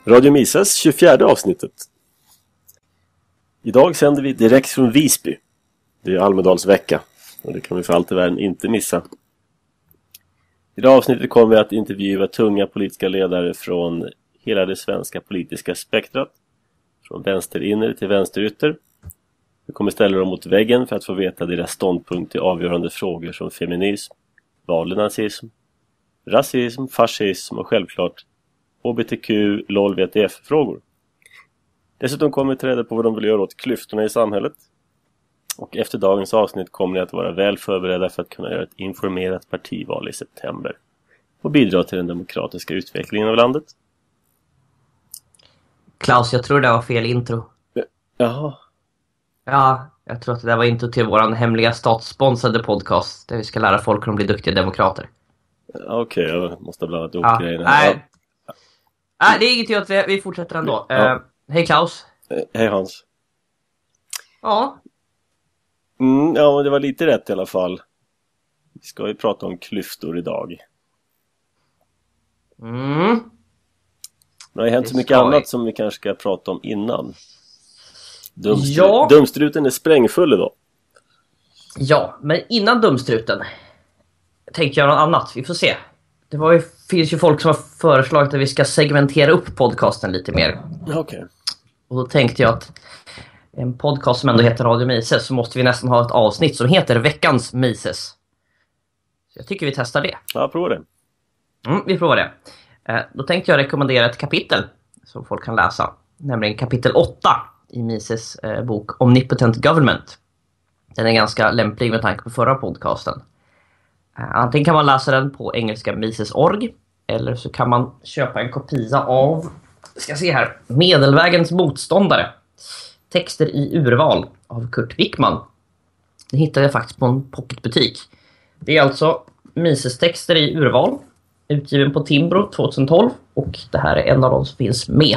Radio Mises 24 avsnittet. Idag sänder vi direkt från Visby. Det är Almedalsvecka och det kan vi för allt i världen inte missa. I det avsnittet kommer vi att intervjua tunga politiska ledare från hela det svenska politiska spektrat. Från vänsterinner till vänsterytter. Vi kommer ställa dem mot väggen för att få veta deras ståndpunkt i avgörande frågor som feminism, valnazism, rasism, fascism och självklart HBTQ, LOL, VTF-frågor. Dessutom kommer vi ta reda på vad de vill göra åt klyftorna i samhället. Och efter dagens avsnitt kommer ni att vara väl förberedda för att kunna göra ett informerat partival i september. Och bidra till den demokratiska utvecklingen av landet. Klaus, jag tror det var fel intro. Jaha. Ja, jag tror att det där var intro till våran hemliga statssponsrade podcast. Där vi ska lära folk hur de blir duktiga demokrater. Okej, jag måste ha blandat ihop grejerna. Nej. Nej, det är inget att vi fortsätter ändå. Ja. Hej Klaus. Hej Hans. Ja. Ja, men det var lite rätt i alla fall. Vi ska ju prata om klyftor idag. Det har ju hänt så mycket annat som vi kanske ska prata om innan. Dumstruten är sprängfull idag. Ja, men innan dumstruten tänkte jag något annat. Vi får se. Finns ju folk som har föreslagit att vi ska segmentera upp podcasten lite mer. Okej. Och då tänkte jag att en podcast som ändå heter Radio Mises, så måste vi nästan ha ett avsnitt som heter Veckans Mises. Så jag tycker vi testar det. Ja, prova det. Vi provar det. Då tänkte jag rekommendera ett kapitel som folk kan läsa. Nämligen kapitel 8 i Mises bok Omnipotent Government. Den är ganska lämplig med tanke på förra podcasten. Antingen kan man läsa den på engelska Mises.org, eller så kan man köpa en kopia av, ska se här, Medelvägens motståndare. Texter i urval av Kurt Wickman. Det hittade jag faktiskt på en pocketbutik. Det är alltså Mises texter i urval, utgiven på Timbro 2012, och det här är en av dem som finns med.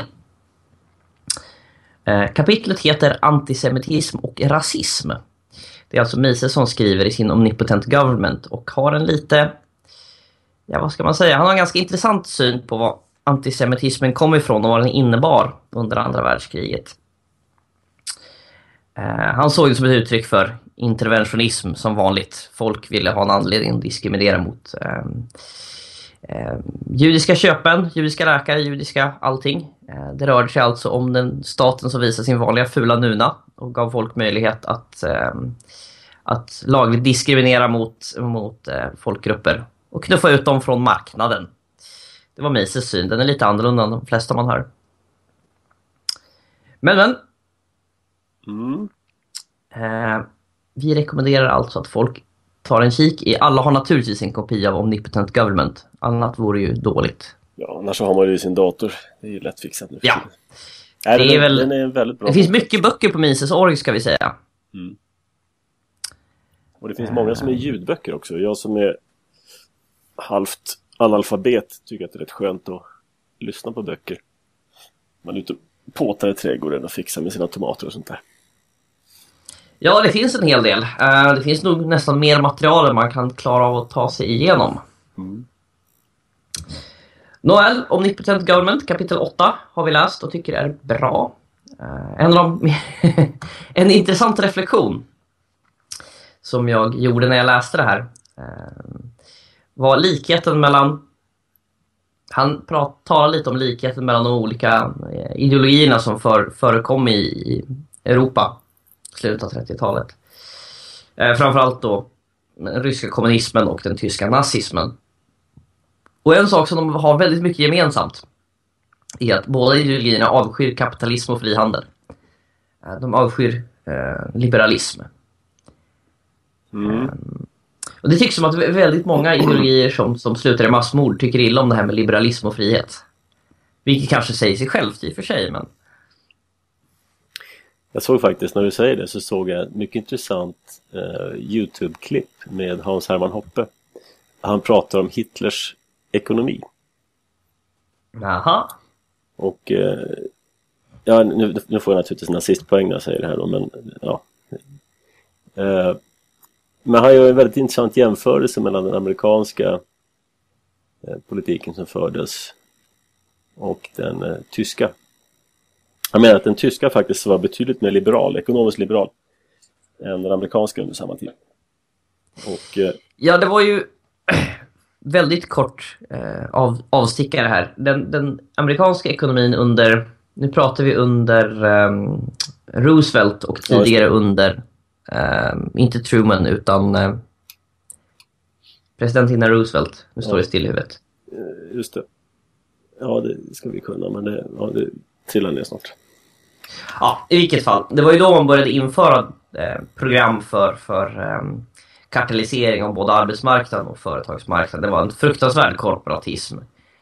Kapitlet heter Antisemitism och rasism. Det är alltså Mises som skriver i sin Omnipotent Government och har en lite, vad ska man säga, han har en ganska intressant syn på vad antisemitismen kom ifrån och vad den innebar under andra världskriget. Han såg det som ett uttryck för interventionism som vanligt. Folk ville ha en anledning att diskriminera mot judiska köpen, judiska läkare, judiska allting. Det rörde sig alltså om den staten som visade sin vanliga fula nuna och gav folk möjlighet att lagligt diskriminera mot folkgrupper och knuffa ut dem från marknaden. Det var Mises syn. Den är lite annorlunda än de flesta man hör. Men vi rekommenderar alltså att folk tar en kik i. Alla har naturligtvis en kopia av Omnipotent Government. Annat vore ju dåligt. Ja, annars så har man ju sin dator. Det är ju lätt fixat nu. Ja. Den är väldigt bra. Det finns mycket böcker på Mises.org, ska vi säga. Och det finns många som är ljudböcker också. Jag som är halvt analfabet tycker att det är rätt skönt att lyssna på böcker. Man är ute och påtar i trädgården och fixar med sina tomater och sånt där. Ja, det finns en hel del. Det finns nog nästan mer material än man kan klara av att ta sig igenom. Nåväl, Omnipotent Government, kapitel 8 har vi läst och tycker är bra. En intressant reflektion som jag gjorde när jag läste det här var likheten mellan, han talar lite om likheten mellan de olika ideologierna som förekom i Europa slutet av 30-talet. Framförallt då den ryska kommunismen och den tyska nazismen. Och en sak som de har väldigt mycket gemensamt är att båda ideologierna avskyr kapitalism och frihandel. De avskyr liberalism. Och det tycks som att väldigt många ideologier som slutar i massmord tycker illa om det här med liberalism och frihet. Vilket kanske säger sig självt i och för sig, men... Jag såg faktiskt, när du säger det, så såg jag ett mycket intressant YouTube-klipp med Hans Hermann Hoppe. Han pratar om Hitlers ekonomi. Jaha. Och nu får jag naturligtvis nazistpoäng när jag säger det här då, men ja. Men han gör en väldigt intressant jämförelse mellan den amerikanska politiken som fördes och den tyska. Jag menar att den tyska faktiskt var betydligt mer liberal, ekonomiskt liberal, än den amerikanska under samma tid. Och, ja, det var ju väldigt kort avstickare här. Den amerikanska ekonomin under, nu pratar vi under Roosevelt och tidigare under, inte Truman utan president innan Roosevelt. Nu står det still i huvudet. Just det. Ja, det ska vi kunna, men det trillar ner snart. Ja, i vilket fall. Det var ju då man började införa program för kartellisering av både arbetsmarknaden och företagsmarknaden. Det var en fruktansvärd korporatism.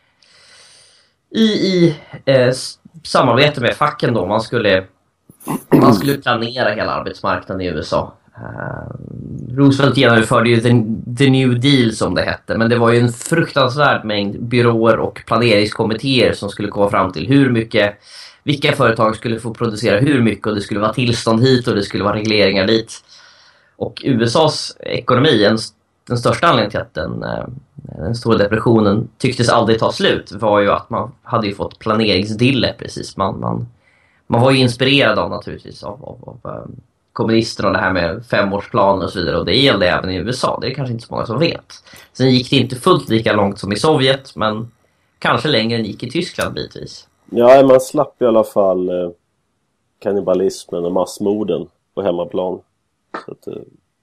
I samarbete med facken då, man skulle planera hela arbetsmarknaden i USA. Roosevelt genomförde ju the New Deal som det hette, men det var ju en fruktansvärd mängd byråer och planeringskommittéer som skulle komma fram till vilka företag skulle få producera hur mycket, och det skulle vara tillstånd hit och det skulle vara regleringar dit. Och USAs ekonomi, den största anledningen till att den stora depressionen tycktes aldrig ta slut, var ju att man hade ju fått planeringsdille precis. Man var ju inspirerad av naturligtvis av kommunisterna och det här med 5-årsplaner och så vidare, och det gällde även i USA. Det är kanske inte så många som vet. Sen gick det inte fullt lika långt som i Sovjet, men kanske längre än gick i Tyskland bitvis. Ja, man slapp i alla fall kannibalismen och massmorden på hemmaplan. Så att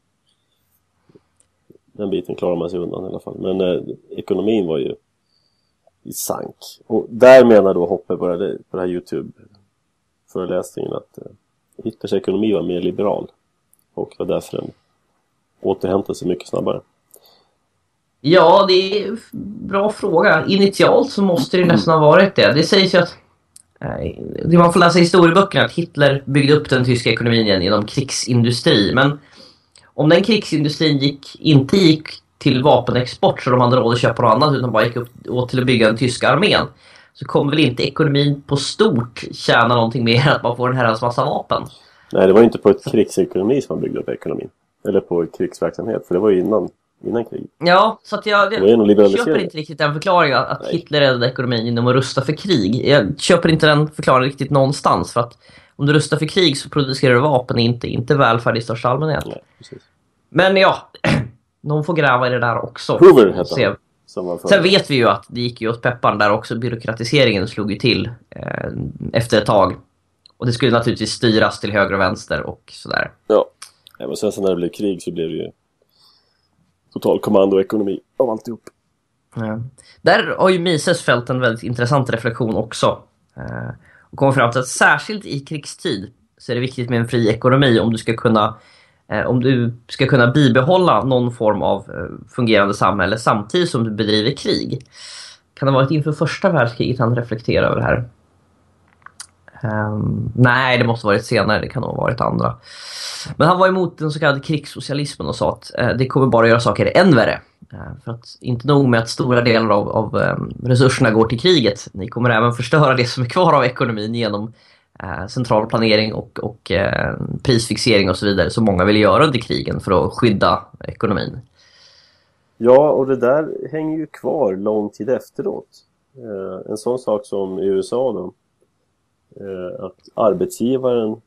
den biten klarar man sig undan i alla fall. Men ekonomin var ju i sank. Och där menar då Hoppe på den här YouTube-föreläsningen att Hitlers ekonomi var mer liberal. Och var därför den återhämtade sig mycket snabbare. Ja, det är en bra fråga. Initialt så måste det nästan ha varit det. Det sägs ju att det man får läsa i historieböckerna att Hitler byggde upp den tyska ekonomin igen genom krigsindustri. Men om den krigsindustrin inte gick till vapenexport så de hade råd att köpa något annat utan bara gick upp till att bygga den tyska armén, så kommer väl inte ekonomin på stort tjäna någonting mer att man får en herrans massa vapen. Nej, det var ju inte på ett krigsekonomi som man byggde upp ekonomin. Eller på krigsverksamhet, för det var ju innan kriget. Ja, så att jag köper inte riktigt den förklaringen att Hitler räddade ekonomin genom att rusta för krig. Jag köper inte den förklaringen riktigt någonstans, för att om du rustar för krig så producerar du vapen, inte välfärd i största allmänhet. Nej, precis. Men ja, någon får gräva i det där också. Hoover hette han. Sen vet vi ju att det gick ju åt pepparn där också. Byråkratiseringen slog ju till efter ett tag. Och det skulle naturligtvis styras till höger och vänster och sådär. Ja, men sen när det blev krig så blev det ju total kommandoekonomi av alltihop. Ja. Där har ju Mises fällt en väldigt intressant reflektion också. Och kommer fram till att särskilt i krigstid så är det viktigt med en fri ekonomi om du ska kunna bibehålla någon form av fungerande samhälle samtidigt som du bedriver krig. Kan det ha varit inför första världskriget han reflekterar över det här? Nej, det måste ha varit senare. Det kan nog ha varit andra. Men han var emot den så kallade krigssocialismen och sa att det kommer bara göra saker än värre. För att inte nog med att stora delar av resurserna går till kriget. Ni kommer även förstöra det som är kvar av ekonomin genom central planering och prisfixering och så vidare, som många vill göra under krigen för att skydda ekonomin. Ja, och det där hänger ju kvar lång tid efteråt. En sån sak som i USA då, att arbetsgivaren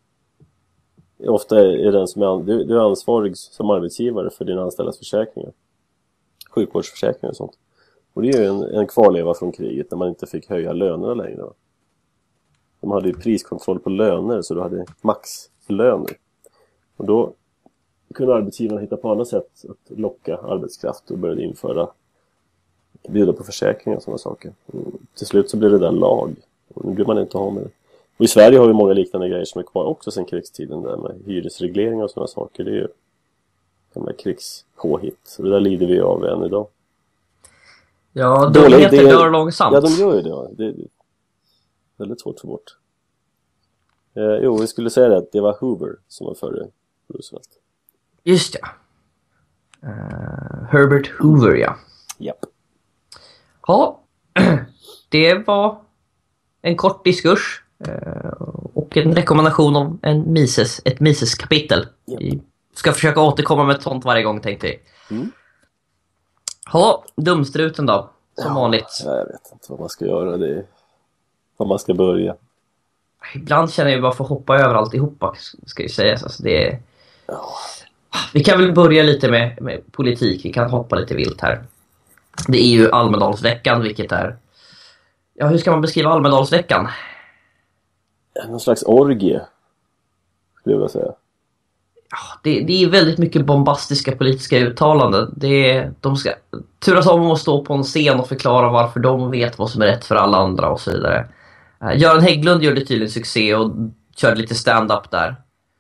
ofta är den som du är ansvarig som arbetsgivare för dina anställdas försäkringar, sjukvårdsförsäkringar och sånt. Och det är ju en kvarleva från kriget när man inte fick höja lönerna längre. De hade ju priskontroll på löner, så du hade maxlöner. Och då kunde arbetsgivarna hitta på andra sätt att locka arbetskraft och började bjuda på försäkringar och sådana saker. Och till slut så blev det där lag. Och nu blir man inte ha med det. Och i Sverige har vi många liknande grejer som är kvar också sedan krigstiden, där med hyresregleringar och sådana saker. Det är ju gamla krigspåhitt. Och det där lider vi av än idag. Ja, dumheter dör långsamt. Ja, de gör ju det. Ja. Det är väldigt svårt för bort. Vi skulle säga att det var Hoover som var före Roosevelt. Just ja. Herbert Hoover, ja. Japp. Ja, det var en kort diskurs och en rekommendation om ett Mises-kapitel. Japp. Vi ska försöka återkomma med ett sånt varje gång, tänkte vi. Mm. Ja, dumstruten då. som vanligt. Jag vet inte vad man ska göra. Var man ska börja. Ibland känner jag bara för att hoppa över alltihopa, ska ju sägas. Alltså vi kan väl börja lite med politik. Vi kan hoppa lite vilt här. Det är ju Almedalsveckan, vilket är... Ja, hur ska man beskriva Almedalsveckan? Någon slags orgie, skulle jag vilja säga. Ja, det är väldigt mycket bombastiska politiska uttalanden. De ska turas om att stå på en scen och förklara varför de vet vad som är rätt för alla andra och så vidare. Göran Hägglund gjorde tydligen succé och körde lite stand-up där.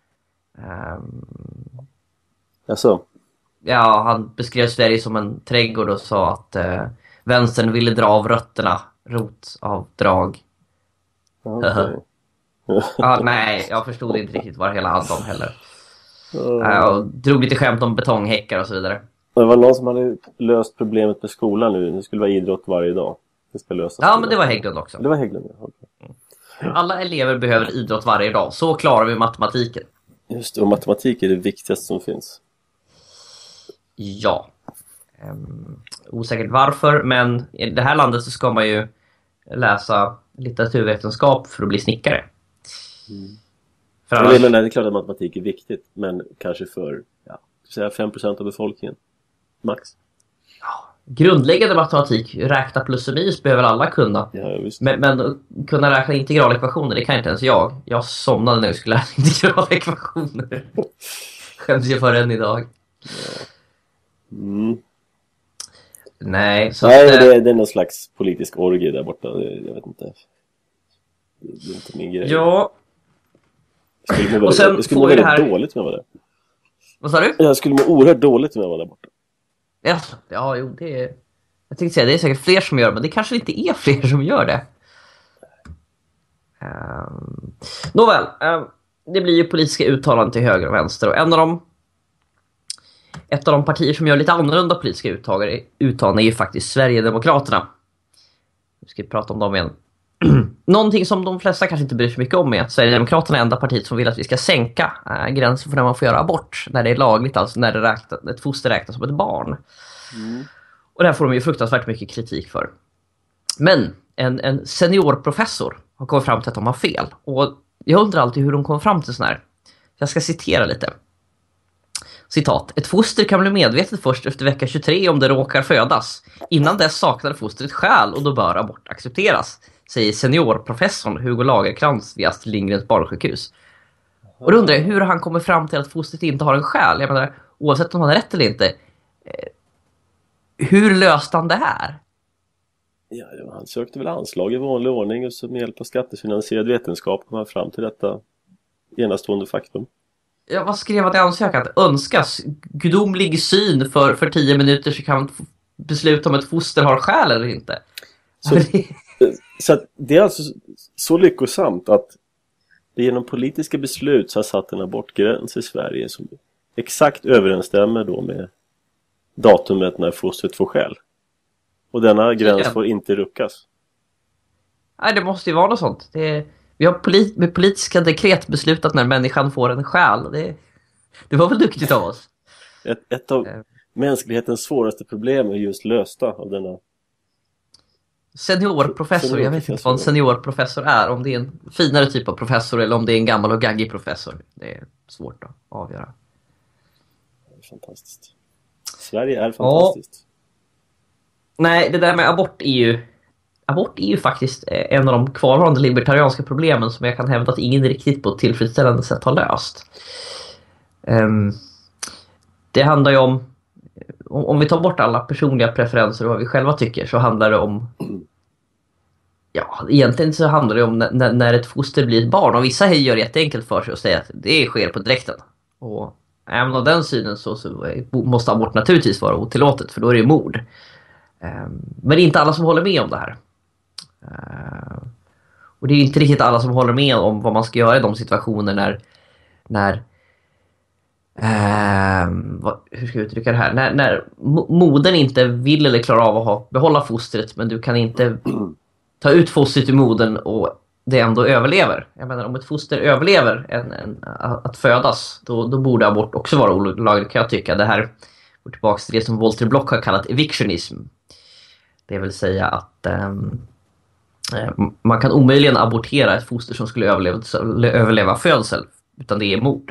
Jaså? Ja, han beskrev Sverige som en trädgård och sa att vänstern ville dra av rötterna, rotavdrag. Okay. Nej, jag förstod inte riktigt vad det hela handlade om heller. Och drog lite skämt om betonghäckar och så vidare. Det var någon som hade löst problemet med skolan nu. Det skulle vara idrott varje dag. Det ska lösas. Ja, men det var Hägglund också. Det var Hägglund, ja. Okay. Alla elever behöver idrott varje dag. Så klarar vi matematiken. Just det, och matematik är det viktigaste som finns. Ja. Osäkert varför, men i det här landet så ska man ju läsa litteraturvetenskap för att bli snickare. För annars... det är klart att matematik är viktigt, men kanske för 5% av befolkningen. Max. Grundläggande matematik, räkna plus och minus behöver alla kunna. Ja, visst. Men kunna räkna integralekvationer, det kan inte ens jag. Jag somnade när jag skulle lära integralekvationer. Skäms jag för än idag. Ja. Nej, det är någon slags politisk orgie där borta. Jag vet inte. Det är inte min grej. Ja. Jag skulle må väldigt dåligt om jag var där. Vad sa du? Jag skulle må oerhört dåligt om jag var där borta. Ja, jo, det är... Jag tänkte säga, det är säkert fler som gör, men det kanske inte är fler som gör det. Nåväl, det blir ju politiska uttalanden till höger och vänster. Och ett av de partier som gör lite annorlunda politiska uttalanden är ju faktiskt Sverigedemokraterna. Nu ska vi prata om dem igen. Någonting som de flesta kanske inte bryr sig mycket om är att Sverigedemokraterna är enda partiet som vill att vi ska sänka gränsen för när man får göra abort. När det är lagligt, alltså när ett foster räknas som ett barn. Och det här får de ju fruktansvärt mycket kritik för. Men en seniorprofessor har kommit fram till att de har fel. Och jag undrar alltid hur de kom fram till sån här. Jag ska citera lite. Citat. Ett foster kan bli medvetet först efter vecka 23 om det råkar födas. Innan dess saknar fostret själ och då bör abort accepteras, säger seniorprofessorn Hugo Lagerkrans vid Astrid Lindgrens barnsjukhus. Och då undrar jag, hur har han kommit fram till att fostret inte har en själ? Jag menar, oavsett om han har rätt eller inte. Hur löste han det här? Ja, han sökte väl anslag i vanlig ordning och så med hjälp av skattefinansierad vetenskap kom han fram till detta enastående faktum. Ja, vad skrev han i ansökan? Önskas gudomlig syn för 10 minuter så kan man besluta om ett foster har själ eller inte. Så att det är alltså så lyckosamt att det genom politiska beslut så har satt en abortgräns i Sverige som exakt överensstämmer då med datumet när fostret får själ. Och denna gräns får inte ruckas. Nej, det måste ju vara något sånt. Vi har med politiska dekret beslutat när människan får en själ. Det var väl duktigt av oss. Ett av mänsklighetens svåraste problem är just lösta av denna seniorprofessor. Jag vet inte vad en seniorprofessor är. Om det är en finare typ av professor eller om det är en gammal och gaggig professor. Det är svårt att avgöra. Det är fantastiskt. Sverige är fantastiskt. Nej, det där med abort är ju faktiskt en av de kvarvarande libertarianska problemen som jag kan hävda att ingen riktigt på ett tillfredsställande sätt har löst. Det handlar ju om vi tar bort alla personliga preferenser och vad vi själva tycker, så handlar det om egentligen så handlar det om när ett foster blir ett barn. Och vissa gör det jätteenkelt för sig och säger att det sker på direkten. Och även av den synen så måste abort naturligtvis vara otillåtet, för då är det ju mord. Men det är inte alla som håller med om det här. Och det är inte riktigt alla som håller med om vad man ska göra i de situationer när hur ska jag uttrycka det här? När modern inte vill eller klarar av att behålla fostret, men du kan inte ta ut fostret ur modern och det ändå överlever. Jag menar, om ett foster överlever att födas, då borde abort också vara olagligt, kan jag tycka. Det här går tillbaka till det som Walter Block har kallat evictionism. Det vill säga att man kan omöjligen abortera ett foster som skulle överleva födsel, utan det är mord.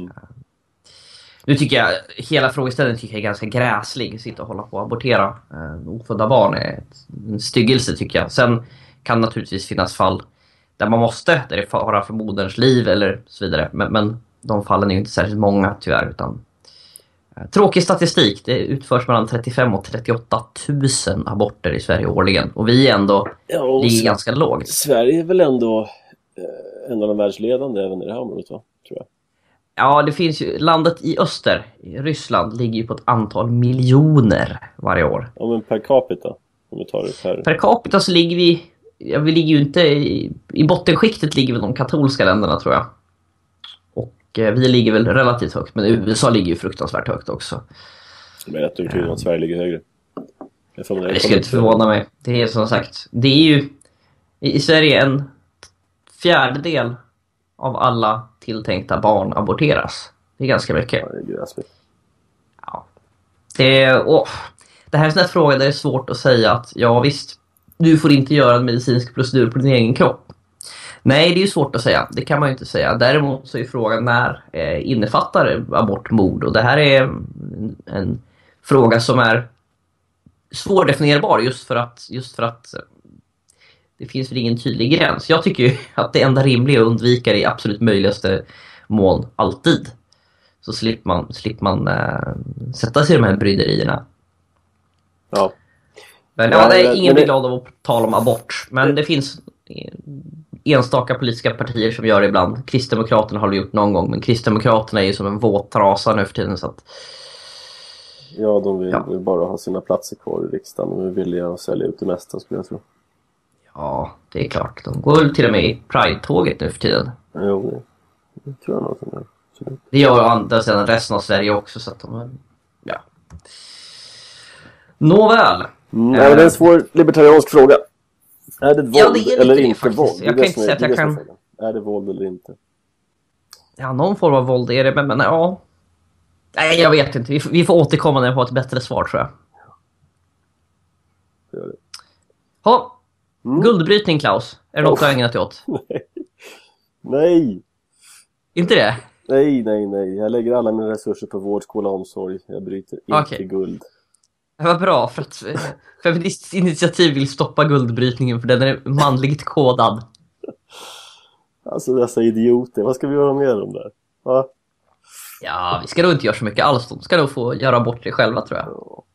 Nu tycker jag, hela frågeställningen tycker jag är ganska gräslig. Sitta och hålla på att abortera ofödda barn är en styggelse, tycker jag. Sen kan naturligtvis finnas fall där man måste, där det är fara för moderns liv eller så vidare. Men de fallen är ju inte särskilt många tyvärr, utan tråkig statistik. Det utförs mellan 35 och 38 000 aborter i Sverige årligen. Och vi är ändå ligger ganska lågt. Sverige är väl ändå en av de världsledande även i det här området, va? Tror jag. Ja, det finns ju, landet i öster, Ryssland, ligger ju på ett antal miljoner varje år. Ja, men per capita, om vi tar det per capita så ligger vi ligger ju inte i bottenskiktet, ligger väl de katolska länderna, tror jag. Och vi ligger väl relativt högt, men USA ligger ju fruktansvärt högt också. Men jag tror inte att Sverige ligger högre. Det skulle inte förvåna mig. Det är som sagt, det är ju i Sverige en fjärdedel av alla tilltänkta barn aborteras. Det är ganska mycket. Ja, det är gräsligt. Ja. Det här är en sån här fråga där det är svårt att säga att ja visst, du får inte göra en medicinsk procedur på din egen kropp. Nej, det är ju svårt att säga. Det kan man ju inte säga. Däremot så är frågan när innefattar abort mord. Och det här är en fråga som är svårdefinierbar just för att det finns väl ingen tydlig gräns. Jag tycker ju att det enda rimliga är att undvika det i absolut möjligaste mån alltid. Så slipper man sätta sig i de här bryderierna. Ja. Men ja, det är ingen glad av att tala om abort. Men det finns enstaka politiska partier som gör det ibland. Kristdemokraterna har det gjort någon gång. Men Kristdemokraterna är ju som en våt trasa nu för tiden. Så att... Ja, de vill bara ha sina platser kvar i riksdagen. De är villiga att sälja ut det mesta, skulle jag tro. Ja, det är klart. De går till och med i Pride-tåget nu för tiden. Jo, det tror jag nog som är. Absolut. Det gör andra sidan resten av Sverige också. Så att de, ja. Nåväl. Det är en svår libertariansk fråga. Är det våld det är eller det inte faktiskt. våld? Jag kan inte säga att jag kan... Är det våld eller inte? Ja, någon form av våld är det, men ja. Nej, jag vet inte. Vi får återkomma när jag har ett bättre svar, tror jag. Det gör det. Ja, guldbrytning, Klaus. Är det något du har ägnat dig åt? Nej. Inte det? Nej. Jag lägger alla mina resurser på vård, skola och omsorg. Jag bryter inte guld. Det var bra, för att Feministiskt initiativ vill stoppa guldbrytningen för den är manligt kodad. Alltså dessa idioter, vad ska vi göra med dem där? Va? Ja, vi ska nog inte göra så mycket alls. De ska nog få göra bort det själva, tror jag.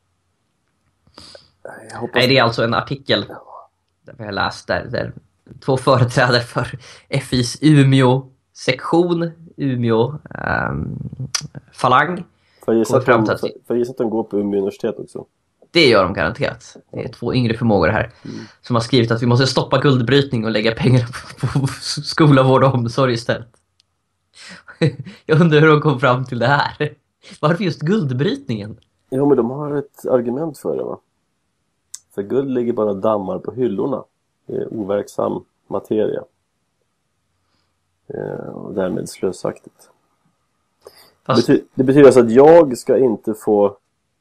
Nej, det är alltså en artikel där vi har läst där två företrädare för FIs Umeå-sektion, Umeå falang. För jag gissar att de går på Umeå universitet också. Det gör de garanterat. Det är två yngre förmågor här som har skrivit att vi måste stoppa guldbrytning och lägga pengar på skola, vård och omsorg istället. Jag undrar hur de kom fram till det här. Varför just guldbrytningen? Jo, men de har ett argument för det, va? För guld ligger bara dammar på hyllorna. Det är overksam materia. Och därmed slösaktigt. Det betyder alltså att jag ska inte få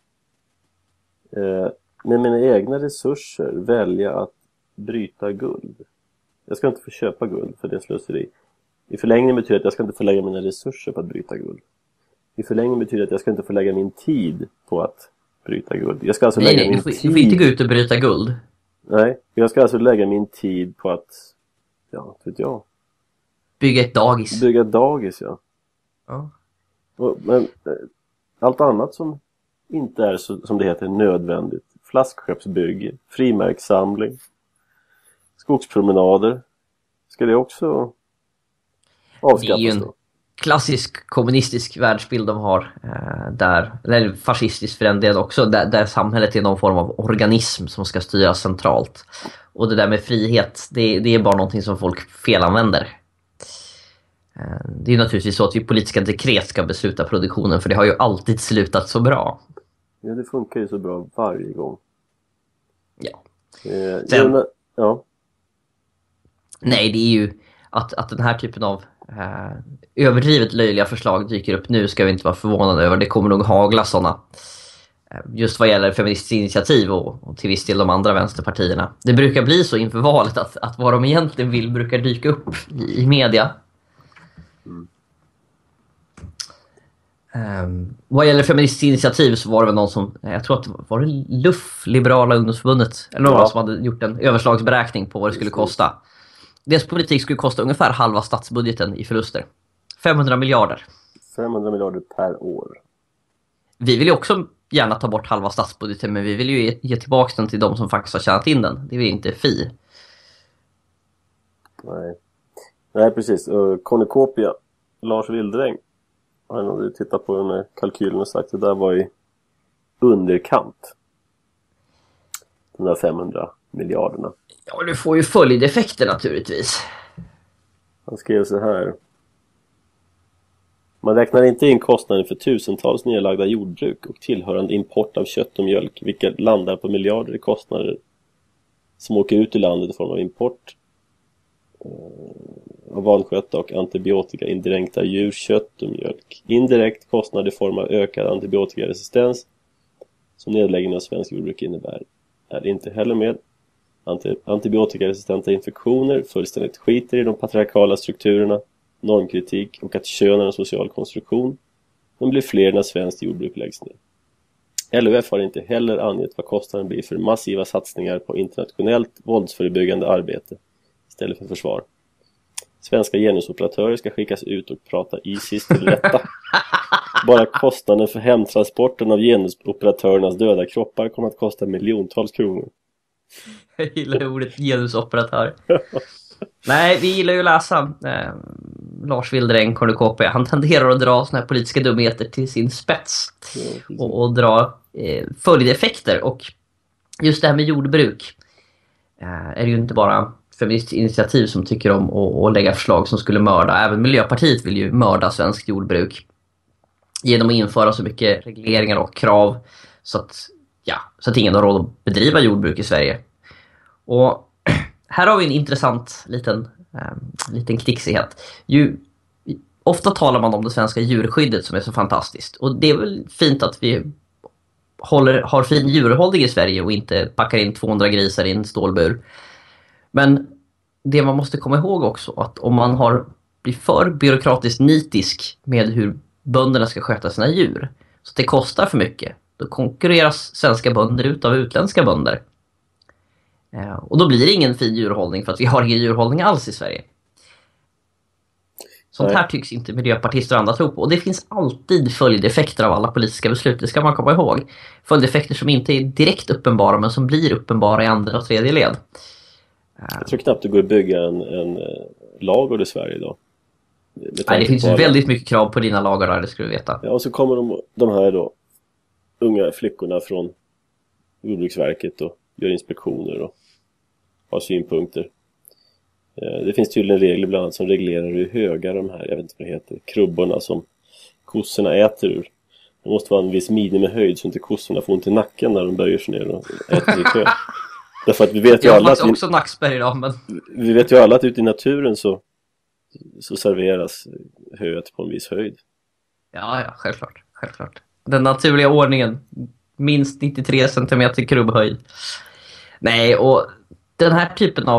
med mina egna resurser välja att bryta guld. Jag ska inte få köpa guld för det är slöseri. I förlängningen betyder det att jag ska inte få lägga mina resurser på att bryta guld. I förlängningen betyder det att jag ska inte få lägga min tid på att bryta guld. Jag ska alltså lägga min tid... Du får inte gå ut och bryta guld. Nej, jag ska alltså lägga min tid på att, ja, vet jag. Bygga ett dagis. Bygga ett dagis, ja. Ja. Men allt annat som inte är så, som det heter, nödvändigt. Flaskskeppsbygge, frimärkssamling, skogspromenader. Ska det också avskaffas? Det är ju en klassisk kommunistisk världsbild de har där, eller fascistisk för den delen också, där samhället är någon form av organism som ska styras centralt. Och det där med frihet, det är bara någonting som folk felanvänder. Det är ju naturligtvis så att vi politiska dekret ska besluta produktionen, för det har ju alltid slutat så bra. Ja, det funkar ju så bra varje gång. Ja. Sen, ja. Nej, det är ju att den här typen av överdrivet löjliga förslag dyker upp nu ska vi inte vara förvånade över. Det kommer nog hagla sådana. Just vad gäller Feministiskt initiativ och till viss del de andra vänsterpartierna. Det brukar bli så inför valet att vad de egentligen vill brukar dyka upp i media. Vad gäller Feministiskt initiativ så var det väl någon som, jag tror att det var LUF, Liberala ungdomsförbundet, eller någon som hade gjort en överslagsberäkning på vad det skulle kosta. Deras politik skulle kosta ungefär halva statsbudgeten i förluster. 500 miljarder. 500 miljarder per år. Vi vill ju också gärna ta bort halva statsbudgeten, men vi vill ju ge tillbaka den till de som faktiskt har tjänat in den. Det är ju inte fi. Nej, precis. Cornucopia, Lars Wildereng, han hade tittat på den här kalkylen och sagt att det där var i underkant. De där 500 miljarderna. Ja, du får ju följdeffekter naturligtvis. Han skrev så här: man räknar inte in kostnaden för tusentals nedlagda jordbruk och tillhörande import av kött och mjölk, vilket landar på miljarder i kostnader som åker ut ur landet i form av import av vanskötta och antibiotika-indirekta djur, kött och mjölk. Indirekt kostnad i form av ökad antibiotikaresistens som nedläggningen av svensk jordbruk innebär är inte heller med. Antibiotikaresistenta infektioner fullständigt skiter i de patriarkala strukturerna, normkritik och att kön är en social konstruktion. De blir fler när svenskt jordbruk läggs ner. LUF har inte heller angett vad kostnaden blir för massiva satsningar på internationellt våldsförebyggande arbete istället för försvar. Svenska genusoperatörer ska skickas ut och prata ISIS till rätta. Bara kostnaden för hemtransporten av genusoperatörernas döda kroppar kommer att kosta miljontals kronor. Jag gillar ordet genusoperatör. Nej, vi gillar ju att läsa Lars Wildereng, Cornucopia. Han tenderar att dra såna här politiska dumheter till sin spets och dra följdeffekter. Och just det här med jordbruk är det ju inte bara Feministiskt initiativ som tycker om att lägga förslag som skulle mörda. Även Miljöpartiet vill ju mörda svenskt jordbruk genom att införa så mycket regleringar och krav så att ingen har råd att bedriva jordbruk i Sverige. Och här har vi en intressant liten knixighet. Ofta talar man om det svenska djurskyddet som är så fantastiskt. Och det är väl fint att vi har fin djurhållning i Sverige och inte packar in 200 grisar i en stålbur. Men det man måste komma ihåg också, att om man blir för byråkratiskt nitisk med hur bönderna ska sköta sina djur, så att det kostar för mycket, då konkurreras svenska bönder ut av utländska bönder. Och då blir det ingen fin djurhållning för att vi har ingen djurhållning alls i Sverige. Sånt här tycks inte miljöpartister och andra tro på. Och det finns alltid följdeffekter av alla politiska beslut, det ska man komma ihåg. Följdeffekter som inte är direkt uppenbara men som blir uppenbara i andra och tredje led. Jag tror knappt det går att bygga en ladugård i Sverige idag. Nej, det finns väldigt mycket krav på dina ladugårdar, det skulle du veta. Ja, och så kommer de här då unga flickorna från Jordbruksverket och gör inspektioner och har synpunkter. Det finns tydligen regler bland annat som reglerar hur höga de här, jag vet inte vad det heter, krubborna som kossorna äter ur. Det måste vara en viss minimihöjd så inte kossorna får ont i nacken när de böjer sig ner och äter i kö. Därför att vi vet ju alla att också nackspärr idag, men vi vet ju alla att ute i naturen så serveras höet på en viss höjd. Ja, självklart. Den naturliga ordningen, minst 93 cm krubbhöjd. Nej, och den här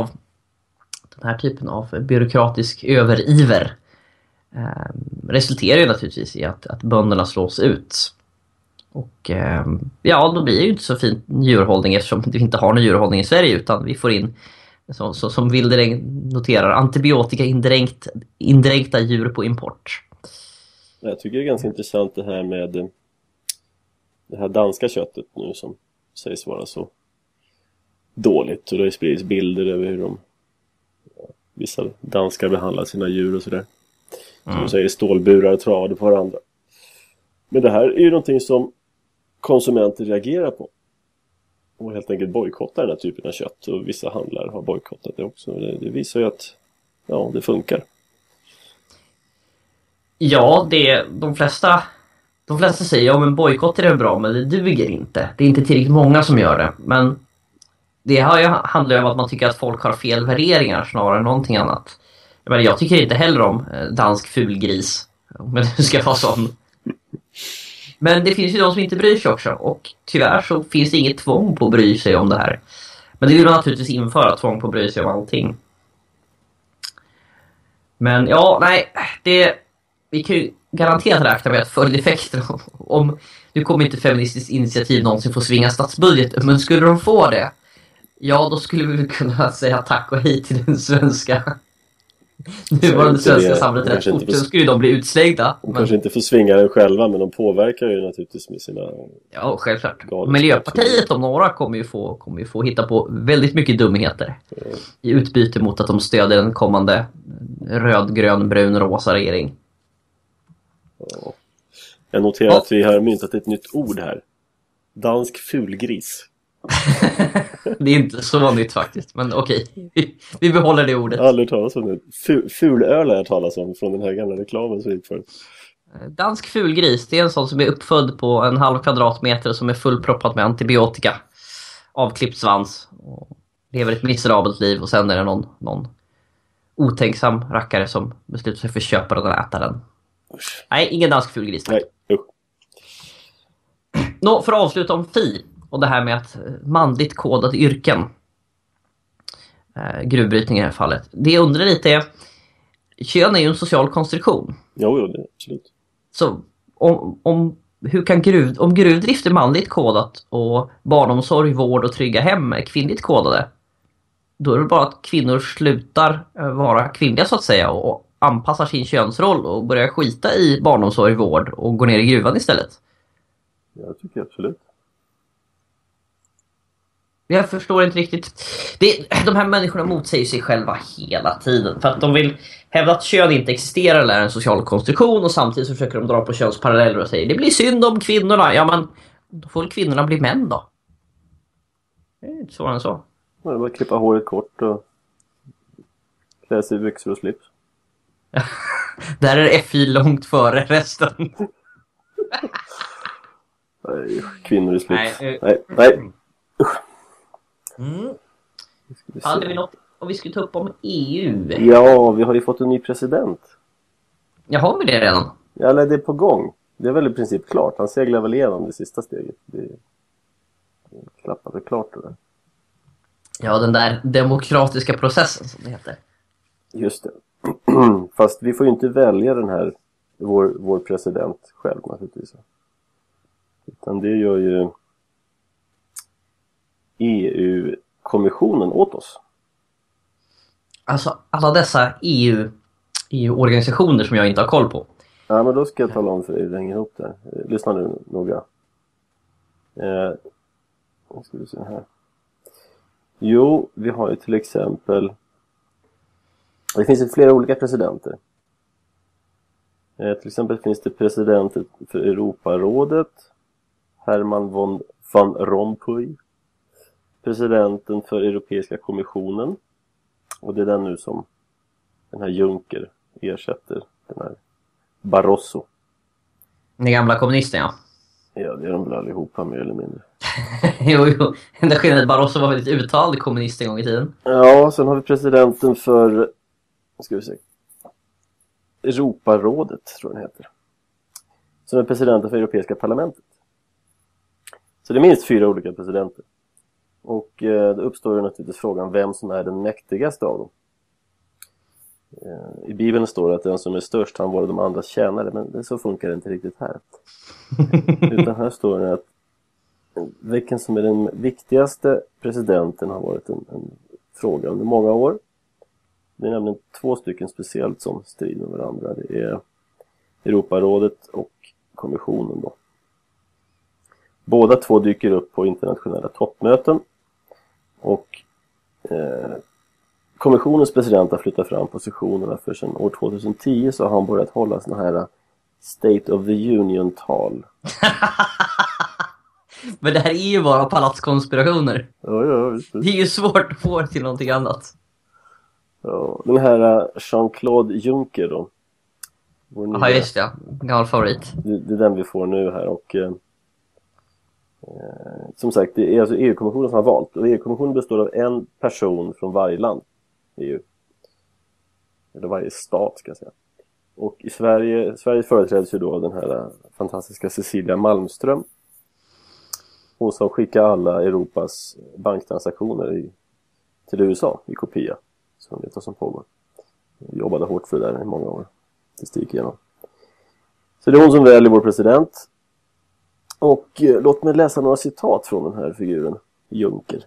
typen av byråkratisk överiver resulterar ju naturligtvis i att bönderna slås ut. Och då blir det ju inte så fin djurhållning eftersom vi inte har någon djurhållning i Sverige, utan vi får in, som Wildereng noterar, antibiotika indirekta djur på import. Jag tycker det är ganska intressant det här med det här danska köttet nu som sägs vara så dåligt. Och det sprids bilder över hur vissa danskar behandlar sina djur och sådär. Som de säger, stålburar travade på varandra. Men det här är ju någonting som konsumenter reagerar på. Och helt enkelt bojkottar den här typen av kött. Och vissa handlare har bojkottat det också. Det visar ju att det funkar. Ja, de flesta säger men bojkott är bra, men det duger inte. Det är inte tillräckligt många som gör det. Men det handlar ju om att man tycker att folk har fel värderingar snarare än någonting annat. Jag tycker inte heller om dansk fulgris. Men det ska vara sån. Men det finns ju de som inte bryr sig också. Och tyvärr så finns det inget tvång på att bry sig om det här. Men det vill man naturligtvis införa, tvång på att bry sig om allting. Men ja, nej, vi kan ju garanterat räkna med att följdeffekter om nu kommer inte Feministiskt initiativ någonsin få svinga statsbudgeten, men skulle de få det, ja då skulle vi väl kunna säga tack och hej till den svenska nuvarande svenska samhället rätt fort. Sen skulle de bli utslängda. De kanske inte får svinga den själva, men de påverkar ju naturligtvis med sina... Ja, självklart. Miljöpartiet om några kommer ju få hitta på väldigt mycket dumheter i utbyte mot att de stöder en kommande röd, grön, brun, rosa regering. Ja. Jag noterar att vi har myntat ett nytt ord här. Dansk fulgris. Det är inte så nytt faktiskt, men okej. Vi behåller det ordet. Jag har aldrig talat om det. Fulöl har jag talat om från den här gamla reklamen som gick för. Dansk fulgris, det är en sån som är uppfödd på en halv kvadratmeter som är fullproppad med antibiotika. Avklippt svans. Och lever ett miserabelt liv och sen är det någon otänksam rackare som beslutar sig för att köpa den och äta den. Usch. Nej, ingen dansk fulgris. Nej, usch. Nå, för att avsluta om Fi och det här med att manligt kodade yrken, gruvbrytning i det här fallet. Det jag undrar lite är, kön är ju en social konstruktion. Jo, det är absolut. Så hur kan om gruvdrift är manligt kodat och barnomsorg, vård och trygga hem är kvinnligt kodade, då är det bara att kvinnor slutar vara kvinnliga så att säga och anpassar sin könsroll och börjar skita i barnomsorg, vård och går ner i gruvan istället. Jag tycker absolut. Jag förstår inte riktigt. De här människorna motsäger sig själva hela tiden. För att de vill hävda att kön inte existerar eller är en social konstruktion. Och samtidigt så försöker de dra på könsparalleller och säger det blir synd om kvinnorna. Ja, men då får kvinnorna bli män då. Det är inte svårare än så. Det är bara klippa håret kort och klä sig i byxor och slips. Där är FI långt före resten. Nej, kvinnor i slips. Nej. Hade vi något och vi skulle ta upp om EU? Ja, vi har ju fått en ny president. Ja, har vi det redan? Ja, eller det är på gång. Det är väl i princip klart. Han seglar väl igenom det sista steget. Det är klappat och klart det där. Ja, den där demokratiska processen som det heter. Just det. Fast vi får ju inte välja den här vår president själv naturligtvis. Utan det gör ju EU-kommissionen åt oss. Alltså alla dessa EU-organisationer som jag inte har koll på. Ja, men då ska jag tala om för dig hur det hänger ihop där. Lyssna nu noga. Vad ska vi se här. Jo, vi har ju till exempel... Det finns ju flera olika presidenter. Till exempel finns det presidenten för Europarådet, Herman van Rompuy. Presidenten för Europeiska kommissionen. Och det är den nu som den här Juncker ersätter. Den här Barroso. Den gamla kommunisten, ja. Ja, det är de väl allihopa mer eller mindre. jo. Enda skillnaden Barroso var väldigt uttalad kommunist en gång i tiden. Ja, sen har vi presidenten för... Ska vi se. Europarådet tror jag den heter. Som är presidenten för Europeiska parlamentet. Så det är minst 4 olika presidenter. Och det uppstår ju naturligtvis frågan vem som är den mäktigaste av dem. I Bibeln står det att den som är störst han vore de andras tjänare, men så funkar det inte riktigt här. Utan här står det att vilken som är den viktigaste presidenten har varit en fråga under många år. Det är nämligen 2 stycken speciellt som strider med varandra. Det är Europarådet och kommissionen då. Båda 2 dyker upp på internationella toppmöten. Och kommissionens president har flyttat fram positionerna för sedan år 2010 så har han börjat hålla såna här State of the Union-tal. Men det här är ju bara palatskonspirationer. Ja, visst. Det är ju svårt att få till någonting annat. Ja, den här Jean-Claude Juncker då. Ja, just det. Gammal favorit. Det är den vi får nu här och som sagt, det är alltså EU-kommissionen som har valt. Och EU-kommissionen består av en person från varje land. EU. Eller varje stat ska jag säga. Och i Sverige företräds ju då av den här fantastiska Cecilia Malmström. Hon som skickar alla Europas banktransaktioner till USA i kopia. Så de vet vad som pågår. Jag jobbade hårt för det där i många år. Det gick igenom. Så det är hon som väljer vår president. Och låt mig läsa några citat från den här figuren, Juncker.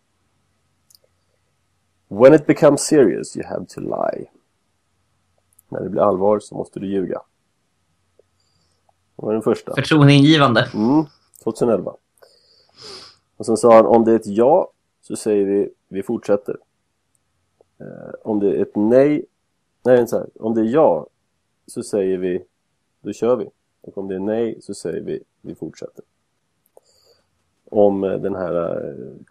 When it becomes serious you have to lie. När det blir allvar så måste du ljuga. Det var den första. Förtroendeingivande. 2011. Och sen sa han, om det är ett ja så säger vi fortsätter. Om det är ett nej, om det är ja så säger vi, då kör vi. Och om det är nej så säger vi fortsätter. Om den här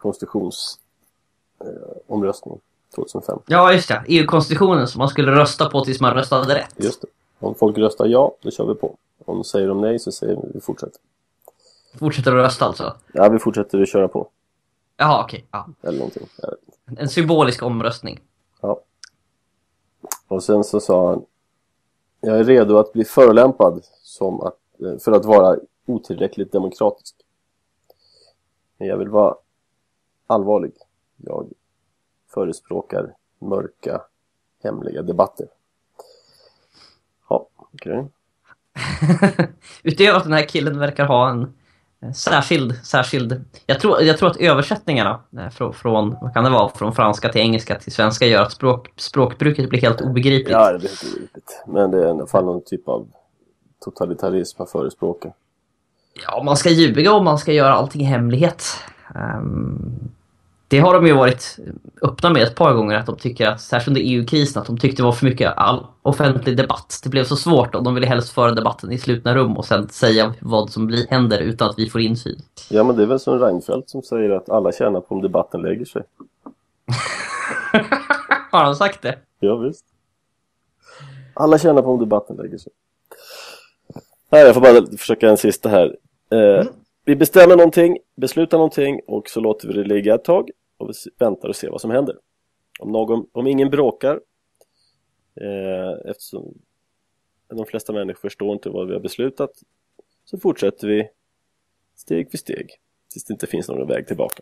konstitutionsomröstningen 2005. Ja, just det. EU-konstitutionen som man skulle rösta på tills man röstade rätt. Just det. Om folk röstar ja, då kör vi på. Om de säger nej så säger vi fortsätter. Fortsätter att rösta alltså? Ja, vi fortsätter att köra på. Jaha, okej. Ja. Eller någonting. En symbolisk omröstning. Ja. Och sen så sa han, jag är redo att bli förolämpad för att vara otillräckligt demokratisk. Men jag vill vara allvarlig. Jag förespråkar mörka, hemliga debatter. Ja, okej. Utöver att den här killen verkar ha en särskild... Jag tror att översättningarna från, vad kan det vara, från franska till engelska till svenska gör att språkbruket blir helt obegripligt. Ja, det blir helt obegripligt. Men det är i alla fall någon typ av totalitarism att förespråka. Ja, man ska ljuga och man ska göra allting i hemlighet. Det har de ju varit öppna med ett par gånger, att de tycker att, särskilt under EU-krisen, att de tyckte det var för mycket all offentlig debatt. Det blev så svårt och de ville helst föra debatten i slutna rum och sen säga vad som händer utan att vi får insyn. Ja, men det är väl som Reinfeldt som säger att alla tjänar på om debatten lägger sig. Har han sagt det? Ja, visst. Alla tjänar på om debatten lägger sig. Nej, jag får bara försöka en sista här. Vi bestämmer någonting, beslutar någonting och så låter vi det ligga ett tag och vi väntar och ser vad som händer. Om ingen bråkar, eftersom de flesta människor förstår inte vad vi har beslutat, så fortsätter vi steg för steg tills det inte finns någon väg tillbaka.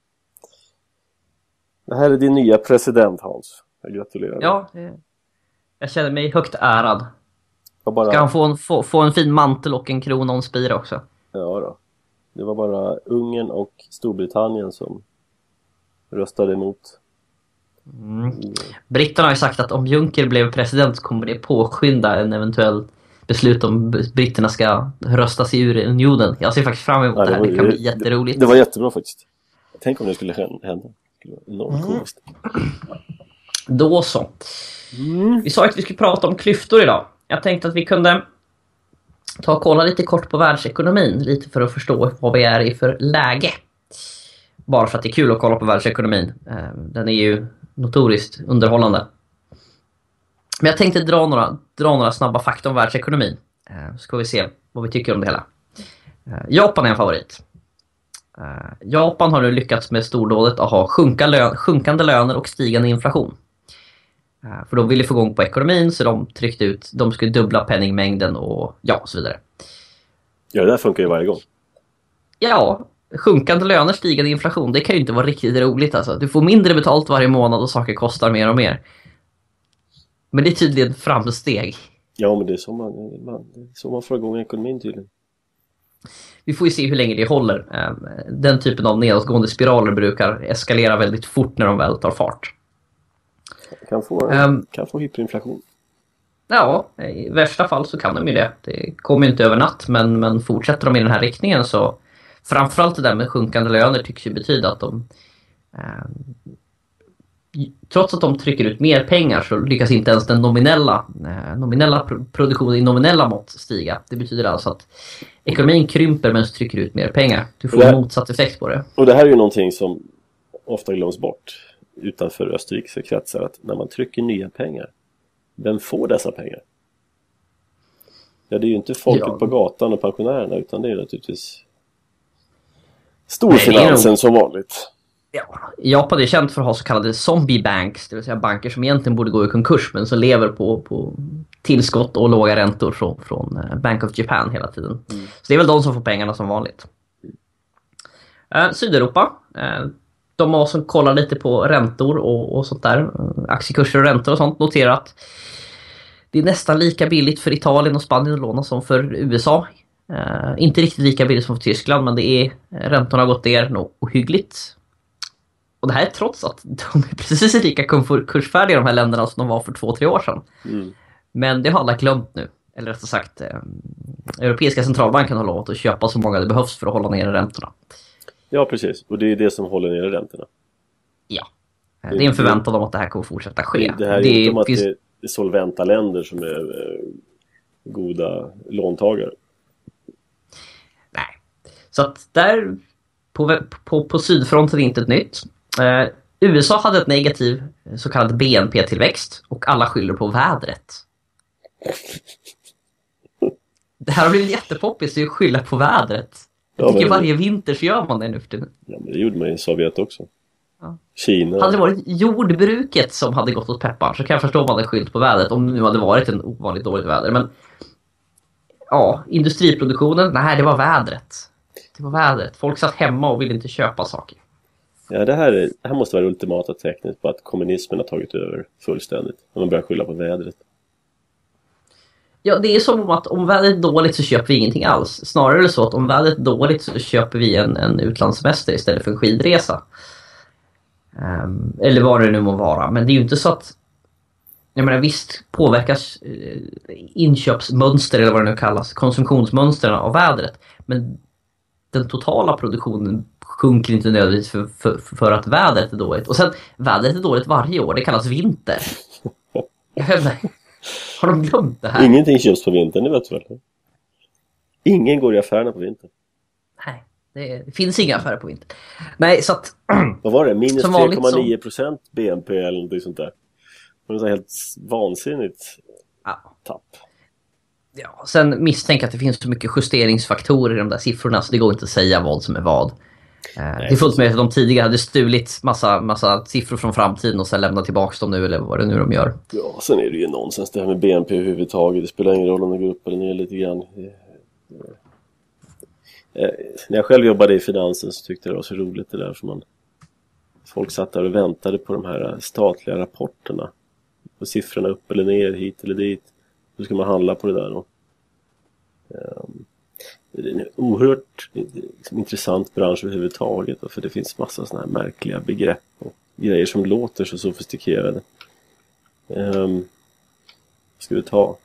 Det här är din nya president, Hans. Jag gratulerar. Ja, jag känner mig högt ärad. Bara... Ska han få en fin mantel och en krona och en spira också? Ja då. Det var bara Ungern och Storbritannien som röstade emot. Britterna har ju sagt att om Juncker blev president kommer det påskynda en eventuell beslut om britterna ska rösta sig ur unionen. Jag ser faktiskt fram emot det här. Det kan bli jätteroligt. Det var jättebra faktiskt. Tänk om det skulle hända. Det skulle vara enormt komiskt. Då så. Vi sa att vi skulle prata om klyftor idag. Jag tänkte att vi kunde ta och kolla lite kort på världsekonomin. Lite för att förstå vad vi är i för läge. Bara för att det är kul att kolla på världsekonomin. Den är ju notoriskt underhållande. Men jag tänkte dra några snabba fakta om världsekonomin. Så ska vi se vad vi tycker om det hela. Japan är en favorit. Japan har nu lyckats med stordådet att ha sjunkande löner och stigande inflation. För de ville få igång på ekonomin, så de tryckte ut, de skulle dubbla penningmängden och så vidare. Ja, det där funkar ju varje gång. Ja, sjunkande löner, stigande inflation, det kan ju inte vara riktigt roligt alltså. Du får mindre betalt varje månad och saker kostar mer och mer. Men det är tydligen framsteg. Ja, men det är så man får igång ekonomin tydligen. Vi får ju se hur länge det håller. Den typen av nedåtgående spiraler brukar eskalera väldigt fort när de väl tar fart. Kan få hyperinflation. Ja, i värsta fall så kan de ju det. Det kommer ju inte över natt, men fortsätter de i den här riktningen så framförallt det där med sjunkande löner tycks ju betyda att de trots att de trycker ut mer pengar så lyckas inte ens den nominella produktionen i nominella mått stiga. Det betyder alltså att ekonomin krymper men så trycker ut mer pengar. Du får en motsatt effekt på det. Och det här är ju någonting som ofta glöms bort utanför österrikiska kretsar, att när man trycker nya pengar, vem får dessa pengar? Ja, det är ju inte folket på gatan och pensionärerna, utan det är naturligtvis storfinansen som vanligt. Ja, Japan är känt för att ha så kallade zombie banks, det vill säga banker som egentligen borde gå i konkurs men som lever på tillskott och låga räntor från Bank of Japan hela tiden. Så det är väl de som får pengarna som vanligt. Sydeuropa, de av oss som kollar lite på räntor och sånt där, aktiekurser och räntor och sånt, noterar att det är nästan lika billigt för Italien och Spanien att låna som för USA. Inte riktigt lika billigt som för Tyskland, men räntorna har gått ner ohyggligt. Och det här är trots att de är precis lika kursfärdiga de här länderna som de var för 2-3 år sedan. Men det har alla glömt nu. Eller rättare sagt, Europeiska centralbanken har lovat att köpa så många det behövs för att hålla ner räntorna. Ja, precis. Och det är det som håller ner räntorna. Ja. Det är en förväntan om att det här kommer fortsätta ske. Det här är inte om att det är solventa länder som är goda låntagare. Nej. Så att där på sydfronten är inte ett nytt. USA hade ett negativ så kallad BNP-tillväxt och alla skyller på vädret. Det här har blivit jättepoppis att skylla på vädret. Jag tycker varje vinter så gör man det nu för tiden. Ja, men det gjorde man i Sovjet också. Ja. Kina. Hade det varit jordbruket som hade gått åt peppar så kan jag förstå om man hade skyllt på vädret om det nu hade varit en ovanligt dåligt väder. Men ja, industriproduktionen, nej det var vädret. Det var vädret. Folk satt hemma och ville inte köpa saker. Ja, det här måste vara det ultimata tecknet på att kommunismen har tagit över fullständigt. När man börjar skylla på vädret. Ja, det är som att om vädret är dåligt så köper vi ingenting alls. Snarare är det så att om vädret är dåligt så köper vi en utlandssemester istället för en skidresa. Eller vad det nu må vara. Men det är ju inte så att... Jag menar, visst påverkas inköpsmönster eller vad det nu kallas, konsumtionsmönstren av vädret. Men den totala produktionen sjunker inte nödvändigtvis för att vädret är dåligt. Och sen, vädret är dåligt varje år. Det kallas vinter. Jag vet inte. Har de glömt det här? Ingenting köps på vintern, det vet du väl? Ingen går i affärerna på vintern. Nej, det finns inga affärer på vintern. Nej, så att... Vad var det? Minus 3,9% BNP eller något sånt där. Det var så helt vansinnigt tapp. Ja, sen misstänker att det finns så mycket justeringsfaktorer i de där siffrorna så det går inte att säga vad som är vad. Det är fullt med att de tidigare hade stulit massa siffror från framtiden och sen lämnat tillbaka dem nu eller vad det nu de gör. Ja, sen är det ju nonsens det här med BNP överhuvudtaget. Det spelar ingen roll om det går upp eller ner lite grann. När jag själv jobbade i finansen så tyckte jag det var så roligt det där för folk satt där och väntade på de här statliga rapporterna. Och siffrorna upp eller ner, hit eller dit. Då ska man handla på det där då. Det är en oerhört intressant bransch överhuvudtaget. För det finns massa såna här märkliga begrepp och grejer som låter så sofistikerade. Ska vi ta?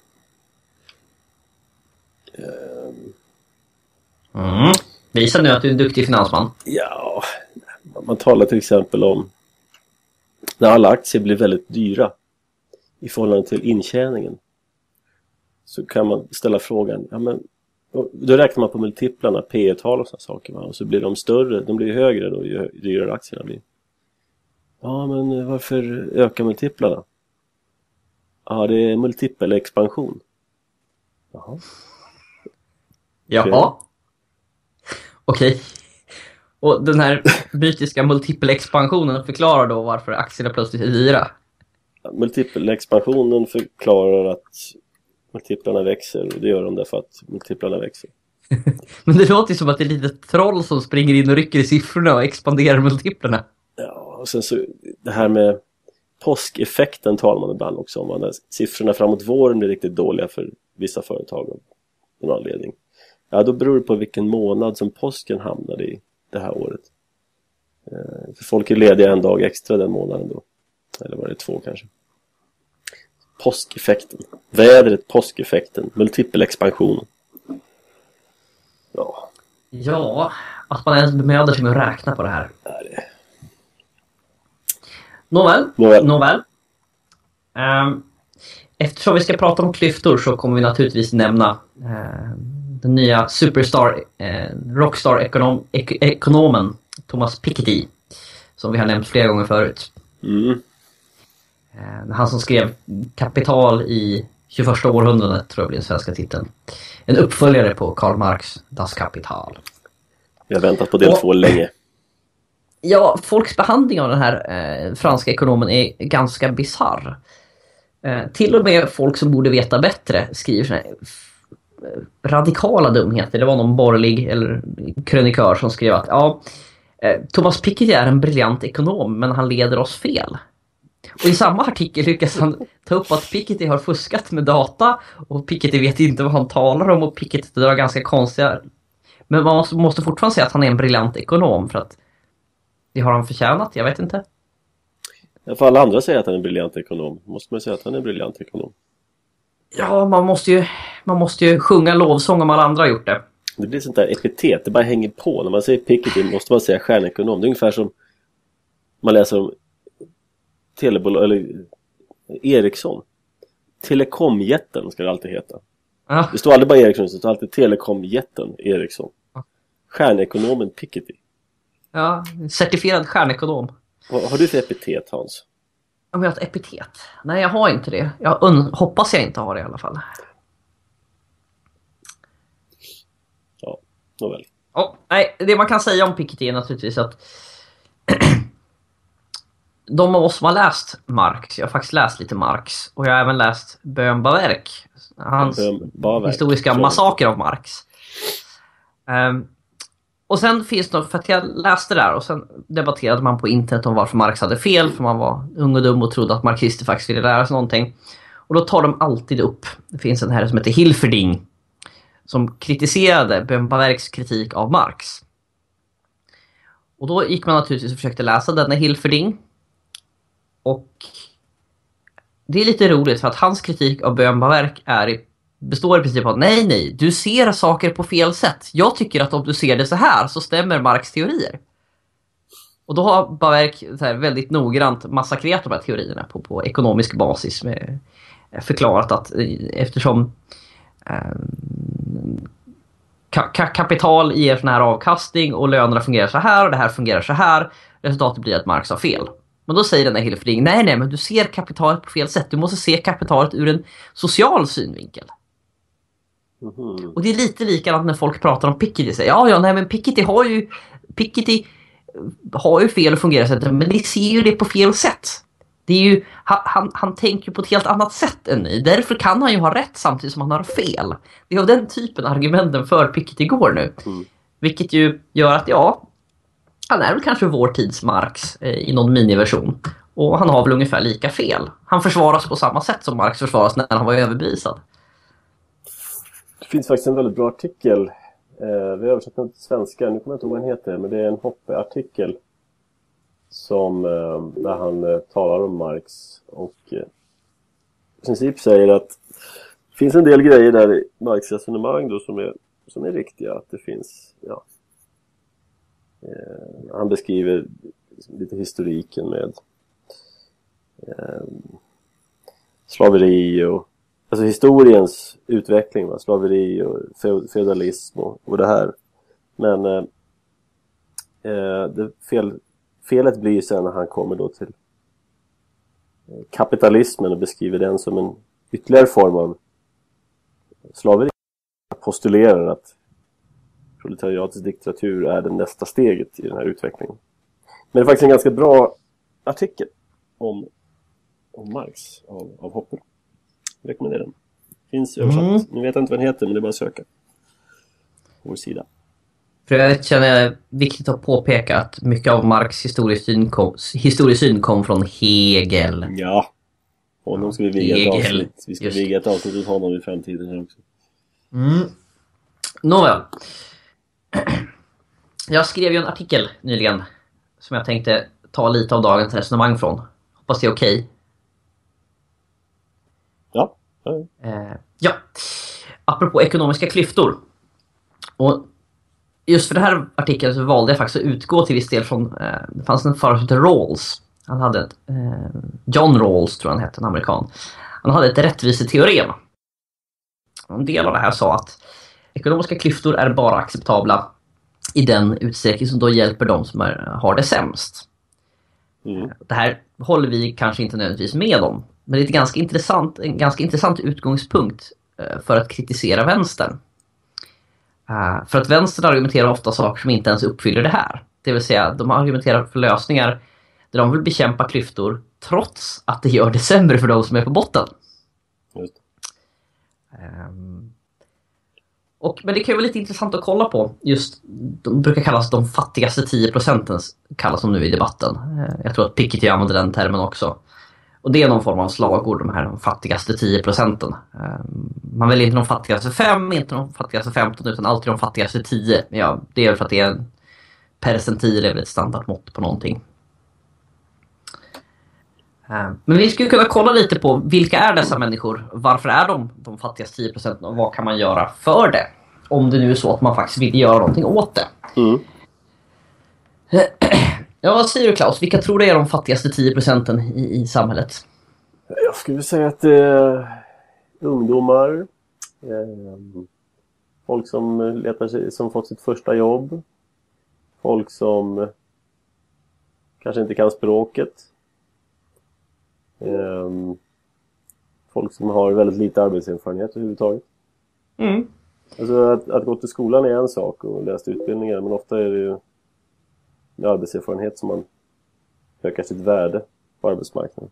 Visa nu att du är en duktig finansman. Ja, man talar till exempel om när alla aktier blir väldigt dyra i förhållande till intjäningen. Så kan man ställa frågan, ja men då räknar man på multiplarna, P/tal och sådana saker. Va? Och så blir de större, de blir högre då ju dyrare aktierna blir. Ja, men varför ökar multiplarna? Ja, det är multipelexpansion. Jaha. Jaha. Okej. Och den här mytiska multipelexpansionen förklarar då varför aktierna plötsligt är dyra. Multipelexpansionen förklarar att multiplarna växer och det gör de därför att multiplarna växer. Men det låter ju som att det är lite troll som springer in och rycker i siffrorna och expanderar multiplarna. Ja, och sen så det här med påskeffekten talar man ibland också om. När siffrorna framåt våren blir riktigt dåliga för vissa företag av någon anledning. Ja, då beror det på vilken månad som påsken hamnar i det här året. För folk är lediga en dag extra den månaden då. Eller var det 2 kanske. Påskeffekten. Vädret, påskeffekten. Multipelexpansion. Ja. Ja, att man ens bemödar sig med att räkna på det här. Ja, det... Nåväl. Eftersom vi ska prata om klyftor så kommer vi naturligtvis nämna den nya superstar, rockstar-ekonomen Thomas Piketty. Som vi har nämnt flera gånger förut. Han som skrev Kapital i 21 århundradet, tror jag blir den svenska titeln. En uppföljare på Karl Marx Das Kapital. Jag har väntat på del 2 länge. Ja, folks behandling av den här franska ekonomen är ganska bizarr. Till och med folk som borde veta bättre skriver såna här radikala dumheter. Det var någon borgerlig eller krönikör som skrev att Thomas Piketty är en briljant ekonom, men han leder oss fel. Och i samma artikel lyckas han ta upp att Piketty har fuskat med data och Piketty vet inte vad han talar om och Piketty drar ganska konstiga... Men man måste fortfarande säga att han är en briljant ekonom, för att det har han förtjänat, jag vet inte. För alla andra säger att han är en briljant ekonom. Måste man säga att han är en briljant ekonom? Ja, man måste ju sjunga lovsång om alla andra har gjort det. Det blir sånt där epitet, det bara hänger på. När man säger Piketty måste man säga stjärnekonom. Det är ungefär som man läser om telebolag eller Ericsson. Telekomjätten ska det alltid heta. Det står aldrig bara Ericsson, det står alltid telekomjätten Ericsson. Stjärnekonomen Piketty. Ja, certifierad stjärnekonom. Vad har du för epitet, Hans? Om jag har ett epitet? Nej, jag har inte det. Jag hoppas jag inte har det i alla fall. Ja, nåväl. Nej, det man kan säga om Piketty är naturligtvis att de av oss som har läst Marx, jag har faktiskt läst lite Marx, och jag har även läst Böhm-Bawerk, hans historiska massaker av Marx. Och sen finns det, för att jag läste där och sen debatterade man på internet om varför Marx hade fel, för man var ung och dum och trodde att marxister faktiskt ville lära sig någonting. Och då tar de alltid upp, det finns en herre som heter Hilferding som kritiserade Böhm-Bawerks kritik av Marx. Och då gick man naturligtvis och försökte läsa denna Hilferding. Och det är lite roligt för att hans kritik av Böhm-Bawerk består i princip av nej, du ser saker på fel sätt. Jag tycker att om du ser det så här så stämmer Marx teorier. Och då har Bawerk så här väldigt noggrant massakrerat de här teorierna på ekonomisk basis, med förklarat att eftersom kapital ger sån här avkastning och lönerna fungerar så här och det här fungerar så här, resultatet blir att Marx har fel. Men då säger den här Hilferding, nej, men du ser kapitalet på fel sätt. Du måste se kapitalet ur en social synvinkel. Mm-hmm. Och det är lite likadant när folk pratar om Piketty. Säger, men Piketty har ju fel och fungerar så, men ni ser ju det på fel sätt. Det är ju, han tänker på ett helt annat sätt än ni. Därför kan han ju ha rätt samtidigt som han har fel. Det är av den typen argumenten för Piketty går nu. Mm. Vilket ju gör att han är väl kanske vår tids Marx i någon miniversion. Och han har väl ungefär lika fel. Han försvaras på samma sätt som Marx försvaras när han var överbevisad. Det finns faktiskt en väldigt bra artikel. Vi har översatt den till svenska. Nu kommer jag inte ihåg vad den heter. Men det är en Hoppe-artikel. Som där han talar om Marx. Och i princip säger att det finns en del grejer där i Marx resonemang då som är riktiga. Att det finns, han beskriver lite historiken med slaveri och alltså historiens utveckling, slaveri och feudalism och det här. Men felet blir sen när han kommer då till kapitalismen och beskriver den som en ytterligare form av slaveri. Postulerar att proletariatets diktatur är det nästa steget i den här utvecklingen. Men det är faktiskt en ganska bra artikel om Marx av Hoppe. Jag rekommenderar den. Finns översatt. Nu vet jag inte vad den heter, men det är bara att söka på vår sida. För jag känner det viktigt att påpeka att mycket av Marx historiesyn kom från Hegel. Ja, honom ska vi viga ett avsnitt. Vi ska viga ett avsnitt hos honom i framtiden här också. Nåväl. Jag skrev ju en artikel nyligen som jag tänkte ta lite av dagens resonemang från. Hoppas det är okej. Ja. Ja. Apropå ekonomiska klyftor. Och just för den här artikeln så valde jag faktiskt att utgå till viss del från det fanns en förare som heter Rawls. Han hade ett John Rawls tror jag han hette, en amerikan. Han hade ett rättviseteorem. En del av det här sa att ekonomiska klyftor är bara acceptabla i den utsträckning som då hjälper de som har det sämst. Det här håller vi kanske inte nödvändigtvis med om. Men det är en ganska intressant utgångspunkt för att kritisera vänstern. För att vänstern argumenterar ofta saker som inte ens uppfyller det här. Det vill säga, de argumenterar för lösningar där de vill bekämpa klyftor trots att det gör det sämre för de som är på botten. Just. Men det kan ju vara lite intressant att kolla på. Just, de brukar kallas de fattigaste 10%, kallas de nu i debatten. Jag tror att Piketty använder den termen också. Och det är någon form av slagord, de här de fattigaste 10%. Man väljer inte de fattigaste 5, inte de fattigaste 15, utan alltid de fattigaste 10. Ja, det är för att det är en percentil, är väl ett standardmått på någonting. Men vi skulle kunna kolla lite på vilka är dessa människor, varför är de fattigaste 10% och vad kan man göra för det? Om det nu är så att man faktiskt vill göra någonting åt det. Mm. Ja, vad säger du, Klaus? Vilka tror du är de fattigaste 10% i samhället? Jag skulle säga att det är ungdomar, folk som letar sig, som fått sitt första jobb, folk som kanske inte kan språket, folk som har väldigt lite arbetserfarenhet överhuvudtaget. Mm. Alltså att gå till skolan är en sak och läsa utbildningar, men ofta är det ju med arbetserfarenhet som man ökar sitt värde på arbetsmarknaden.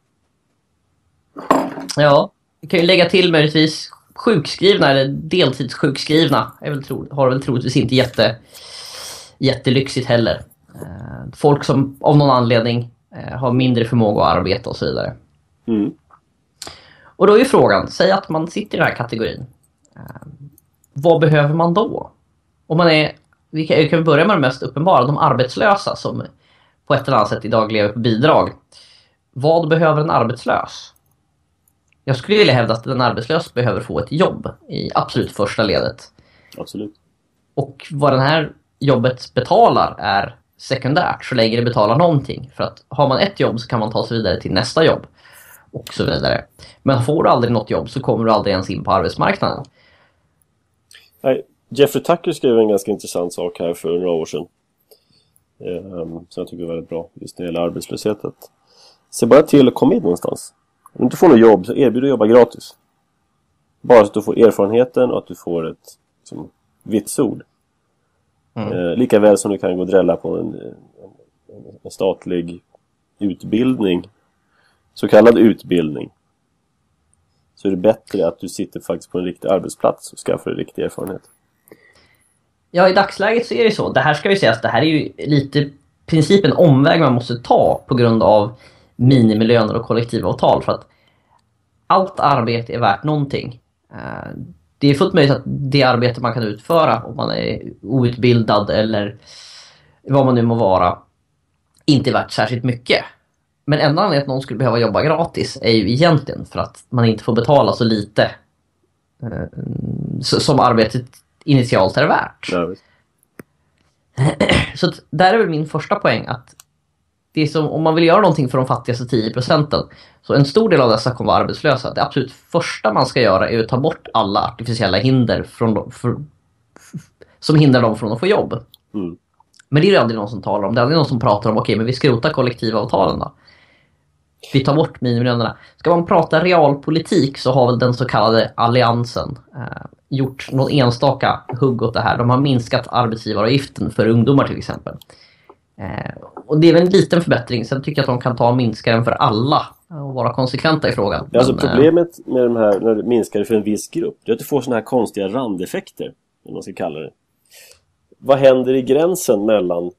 Ja, vi kan ju lägga till möjligtvis sjukskrivna eller deltidssjukskrivna har väl troligtvis inte jättelyxigt heller. Folk som av någon anledning har mindre förmåga att arbeta och så vidare. Mm. Och då är ju frågan, säg att man sitter i den här kategorin. Vad behöver man då? Om man är, vi kan börja med det mest uppenbara, de arbetslösa som på ett eller annat sätt idag lever på bidrag. Vad behöver en arbetslös? Jag skulle vilja hävda att en arbetslös behöver få ett jobb i absolut första ledet. Absolut. Och vad den här jobbet betalar är sekundärt så länge det betalar någonting. För att har man ett jobb så kan man ta sig vidare till nästa jobb och så vidare. Men får du aldrig något jobb så kommer du aldrig ens in på arbetsmarknaden. Nej, Jeffrey Tucker skrev en ganska intressant sak här för några år sedan. Som jag tycker är väldigt bra just när det gäller arbetslösheten. Se bara till att komma in någonstans. Om du inte får något jobb så erbjuder du jobba gratis. Bara så att du får erfarenheten och att du får ett liksom, vitsord. Lika väl som du kan gå och drälla på en statlig utbildning, så kallad utbildning, så är det bättre att du sitter faktiskt på en riktig arbetsplats och skaffar en riktig erfarenhet. Ja, i dagsläget så är det så. Det här ska vi säga att det här är ju lite principen omväg man måste ta på grund av minimilöner och kollektivavtal, för att allt arbete är värt någonting. Det är fullt möjligt att det arbete man kan utföra om man är outbildad eller vad man nu må vara inte är värt särskilt mycket. Men enda anledningen att någon skulle behöva jobba gratis är ju egentligen för att man inte får betala så lite som arbetet initialt är värt. Ja, så att där är väl min första poäng att det är som om man vill göra någonting för de fattigaste 10%, så en stor del av dessa kommer vara arbetslösa. Det absolut första man ska göra är att ta bort alla artificiella hinder som hindrar dem från att få jobb. Mm. Men det är ju aldrig någon som talar om. Det är aldrig någon som pratar om okej, men vi skrotar kollektivavtalen då. Vi tar bort minimilönerna. Ska man prata realpolitik så har väl den så kallade alliansen gjort någon enstaka hugg åt det här. De har minskat arbetsgivaravgiften för ungdomar till exempel. Och det är väl en liten förbättring. Sen tycker jag att de kan ta och minska den för alla och vara konsekventa i frågan. Alltså problemet med de här, när det minskar för en viss grupp, det är att du får såna här konstiga randeffekter, om man ska kalla det. Vad händer i gränsen mellan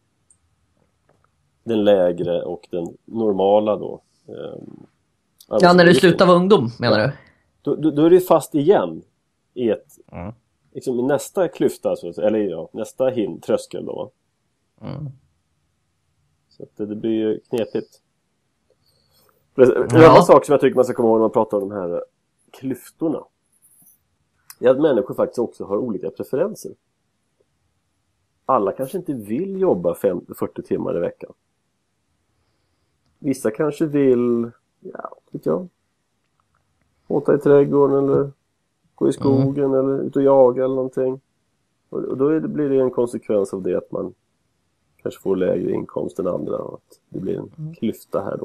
den lägre och den normala då? Ja, när du slutar vara ungdom, menar du? Då är det fast igen i ett liksom nästa klyfta, eller ja, nästa tröskel då. Så att det blir ju knepigt. En annan sak som jag tycker man ska komma ihåg när man pratar om de här klyftorna är att människor faktiskt också har olika preferenser. Alla kanske inte vill jobba 40 timmar i veckan. Vissa kanske vill, vet jag, åta i trädgården eller gå i skogen eller ut och jaga eller någonting. Och då blir det en konsekvens av det att man kanske får lägre inkomst än andra och att det blir en klyfta här då.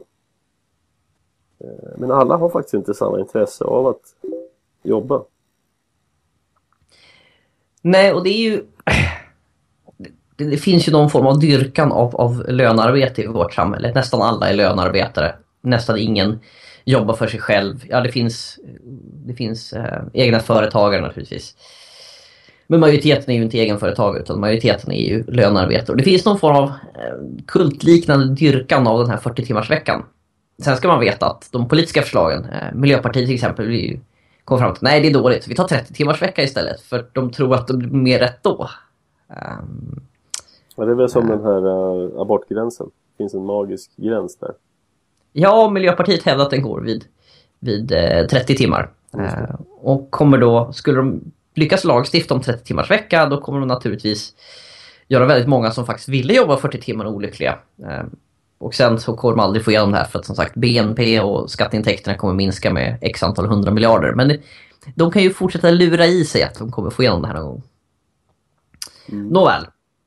Men alla har faktiskt inte samma intresse av att jobba. Nej, och det är ju det finns ju någon form av dyrkan av lönearbete i vårt samhälle. Nästan alla är lönearbetare. Nästan ingen jobbar för sig själv. Ja, det finns egna företagare naturligtvis. Men majoriteten är ju inte egenföretagare, utan majoriteten är ju lönearbetare. Och det finns någon form av kultliknande dyrkan av den här 40-timmarsveckan. Sen ska man veta att de politiska förslagen, Miljöpartiet till exempel, kommer fram till nej, det är dåligt. Vi tar 30-timmarsvecka istället, för de tror att det blir mer rätt då. Ja, det är väl som den här abortgränsen. Det finns en magisk gräns där. Ja, Miljöpartiet hävdar att den går vid 30 timmar. Och skulle de lyckas lagstifta om 30 timmars vecka, då kommer de naturligtvis göra väldigt många som faktiskt ville jobba 40 timmar olyckliga. Och sen så kommer de aldrig få igenom det här, för att som sagt BNP och skatteintäkterna kommer minska med x antal 100 miljarder. Men de kan ju fortsätta lura i sig att de kommer få igenom det här någon gång. Nåväl.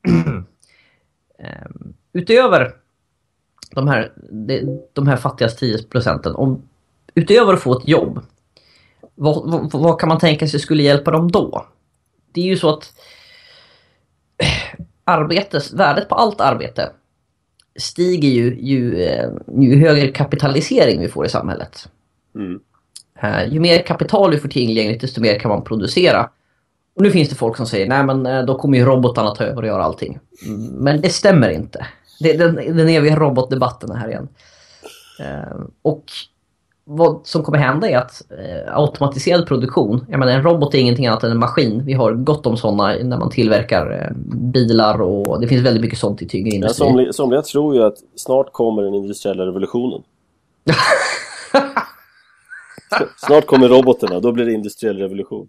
Utöver de här fattigaste 10%, utöver att få ett jobb, vad kan man tänka sig skulle hjälpa dem då? Det är ju så att värdet på allt arbete stiger ju högre kapitalisering vi får i samhället. Ju mer kapital vi får tillgängligt, desto mer kan man producera. Och nu finns det folk som säger nej, men då kommer ju robotarna ta över och göra allting. Men det stämmer inte. Den eviga robotdebatten här igen. Och vad som kommer hända är att automatiserad produktion, jag menar en robot är ingenting annat än en maskin. Vi har gott om sådana när man tillverkar bilar, och det finns väldigt mycket sånt i tyngdindustrin. Ja, somliga tror ju att snart kommer den industriella revolutionen. Snart kommer robotarna, då blir det industriell revolution.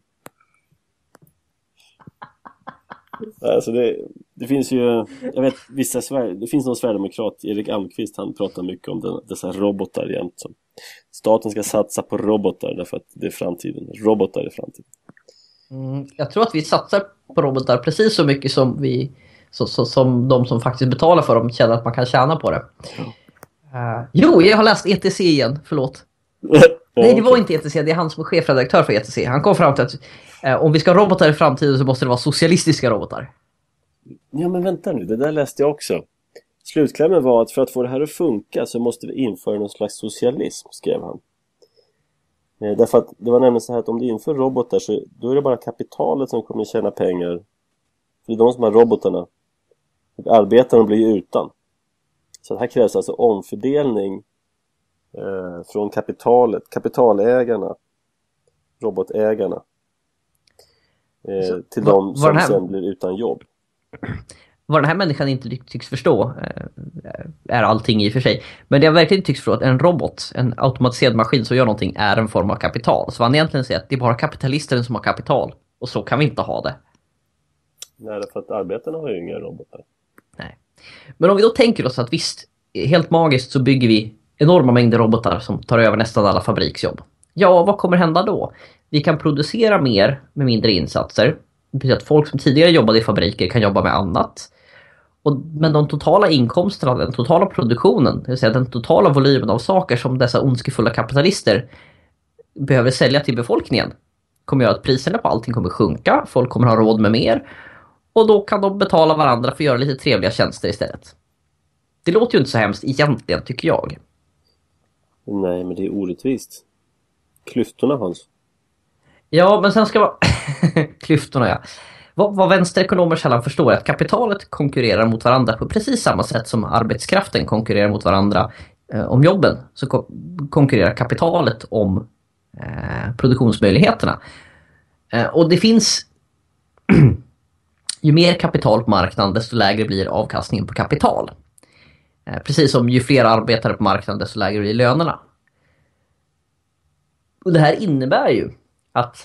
Alltså det finns ju, jag vet, det finns någon sverigedemokrat, Erik Almqvist, han pratar mycket om dessa robotar jämt. Som staten ska satsa på robotar därför att det är framtiden. Robotar är framtiden. Jag tror att vi satsar på robotar precis så mycket som som de som faktiskt betalar för dem känner att man kan tjäna på det. Jo, jag har läst ETC igen, förlåt. Nej, det var inte ETC, det är han som är chefredaktör för ETC. Han kom fram till att om vi ska ha robotar i framtiden så måste det vara socialistiska robotar. Ja, men vänta nu, det där läste jag också. Slutklämmen var att för att få det här att funka så måste vi införa någon slags socialism, skrev han. Därför att det var nämligen så här att om du inför robotar så då är det bara kapitalet som kommer tjäna pengar. För det är de som har robotarna. Och arbetarna blir ju utan. Så här krävs alltså omfördelning från kapitalägarna, robotägarna, till de som sen blir utan jobb. Vad den här människan inte tycks förstå är allting i och för sig. Men det jag verkligen tycks förstå att en robot, en automatiserad maskin som gör någonting, är en form av kapital. Så han egentligen säger att det är bara kapitalister som har kapital. Och så kan vi inte ha det. Nej, för att arbetarna har ju inga robotar. Nej. Men om vi då tänker oss att visst, helt magiskt så bygger vi enorma mängder robotar som tar över nästan alla fabriksjobb. Ja, vad kommer hända då? Vi kan producera mer med mindre insatser. Det betyder att folk som tidigare jobbade i fabriker kan jobba med annat. Men de totala inkomsterna, den totala produktionen, det vill säga den totala volymen av saker som dessa ondskefulla kapitalister behöver sälja till befolkningen, kommer göra att priserna på allting kommer sjunka. Folk kommer ha råd med mer. Och då kan de betala varandra för att göra lite trevliga tjänster istället. Det låter ju inte så hemskt egentligen, tycker jag. Nej, men det är orättvist. Klyftorna, Hans. Ja, men sen ska man... Klyftorna, ja. Vad vänsterekonomer sällan förstår är att kapitalet konkurrerar mot varandra på precis samma sätt som arbetskraften konkurrerar mot varandra om jobben. Så konkurrerar kapitalet om produktionsmöjligheterna. Och det finns... ju mer kapital på marknaden, desto lägre blir avkastningen på kapital. Precis som ju fler arbetare på marknaden, desto lägre blir lönerna. Och det här innebär ju att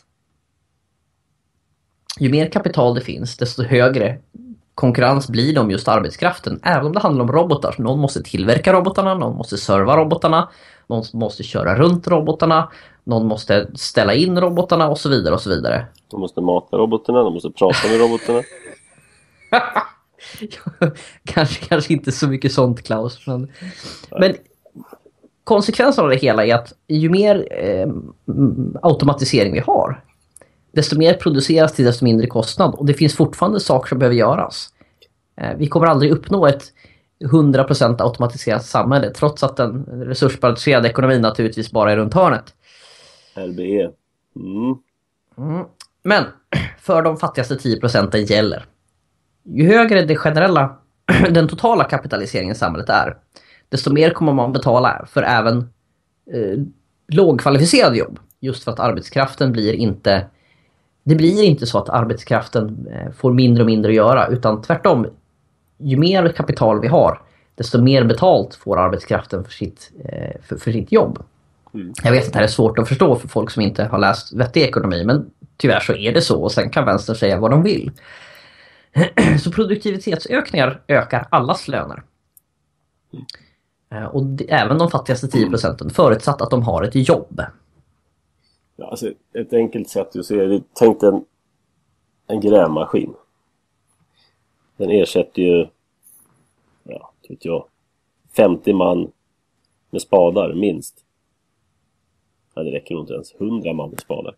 ju mer kapital det finns, desto högre konkurrens blir det om just arbetskraften. Även om det handlar om robotar. Så någon måste tillverka robotarna, någon måste serva robotarna, någon måste köra runt robotarna, någon måste ställa in robotarna och så vidare och så vidare. De måste mata robotarna, de måste prata med robotarna. kanske inte så mycket sånt, Klaus. Men konsekvensen av det hela är att ju mer automatisering vi har, desto mer produceras till desto mindre kostnad. Och det finns fortfarande saker som behöver göras. Vi kommer aldrig uppnå ett 100% automatiserat samhälle, trots att den resursbaserade ekonomin naturligtvis bara är runt hörnet. RBE. Men för de fattigaste 10% gäller. Ju högre den totala kapitaliseringen i samhället är, desto mer kommer man betala för även lågkvalificerade jobb. Just för att arbetskraften blir inte så att arbetskraften får mindre och mindre att göra, utan tvärtom. Ju mer kapital vi har, desto mer betalt får arbetskraften för sitt jobb. Jag vet att det här är svårt att förstå för folk som inte har läst vettig ekonomi, men tyvärr så är det så, och sen kan vänstern säga vad de vill. Så produktivitetsökningar ökar allas löner. Och även de fattigaste 10%, förutsatt att de har ett jobb. Ja, alltså ett enkelt sätt att se det. Tänk en grävmaskin. Den ersätter ju 50 man med spadar minst. Ja, det räcker nog inte ens 100 man med spadar.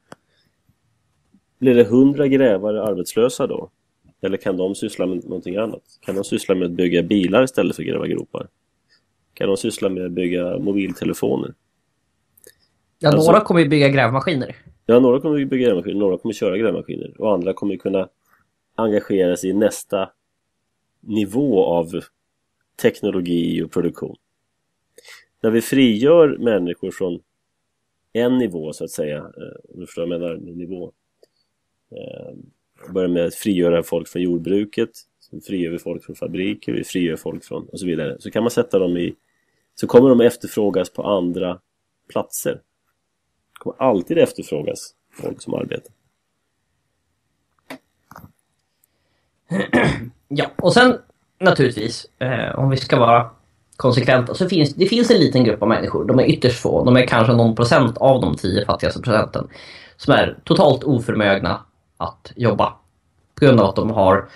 Blir det 100 grävare arbetslösa då? Eller kan de syssla med någonting annat? Kan de syssla med att bygga bilar istället för att gräva gropar? Kan de syssla med att bygga mobiltelefoner? Ja, några kommer ju bygga grävmaskiner. Ja, några kommer bygga grävmaskiner, några kommer köra grävmaskiner. Och andra kommer kunna engagera sig i nästa nivå av teknologi och produktion. När vi frigör människor från en nivå, så att säga, du förstår vad jag menar med nivå. Börjar med att frigöra folk från jordbruket, så frigör vi folk från fabriker, vi frigör folk från och så vidare. Så kan man sätta dem så kommer de efterfrågas på andra platser. Det kommer alltid efterfrågas folk som arbetar. Ja, och sen naturligtvis, om vi ska vara konsekventa, så det finns en liten grupp av människor, de är ytterst få, de är kanske någon procent av de 10 fattigaste procenten, som är totalt oförmögna att jobba på grund av att de har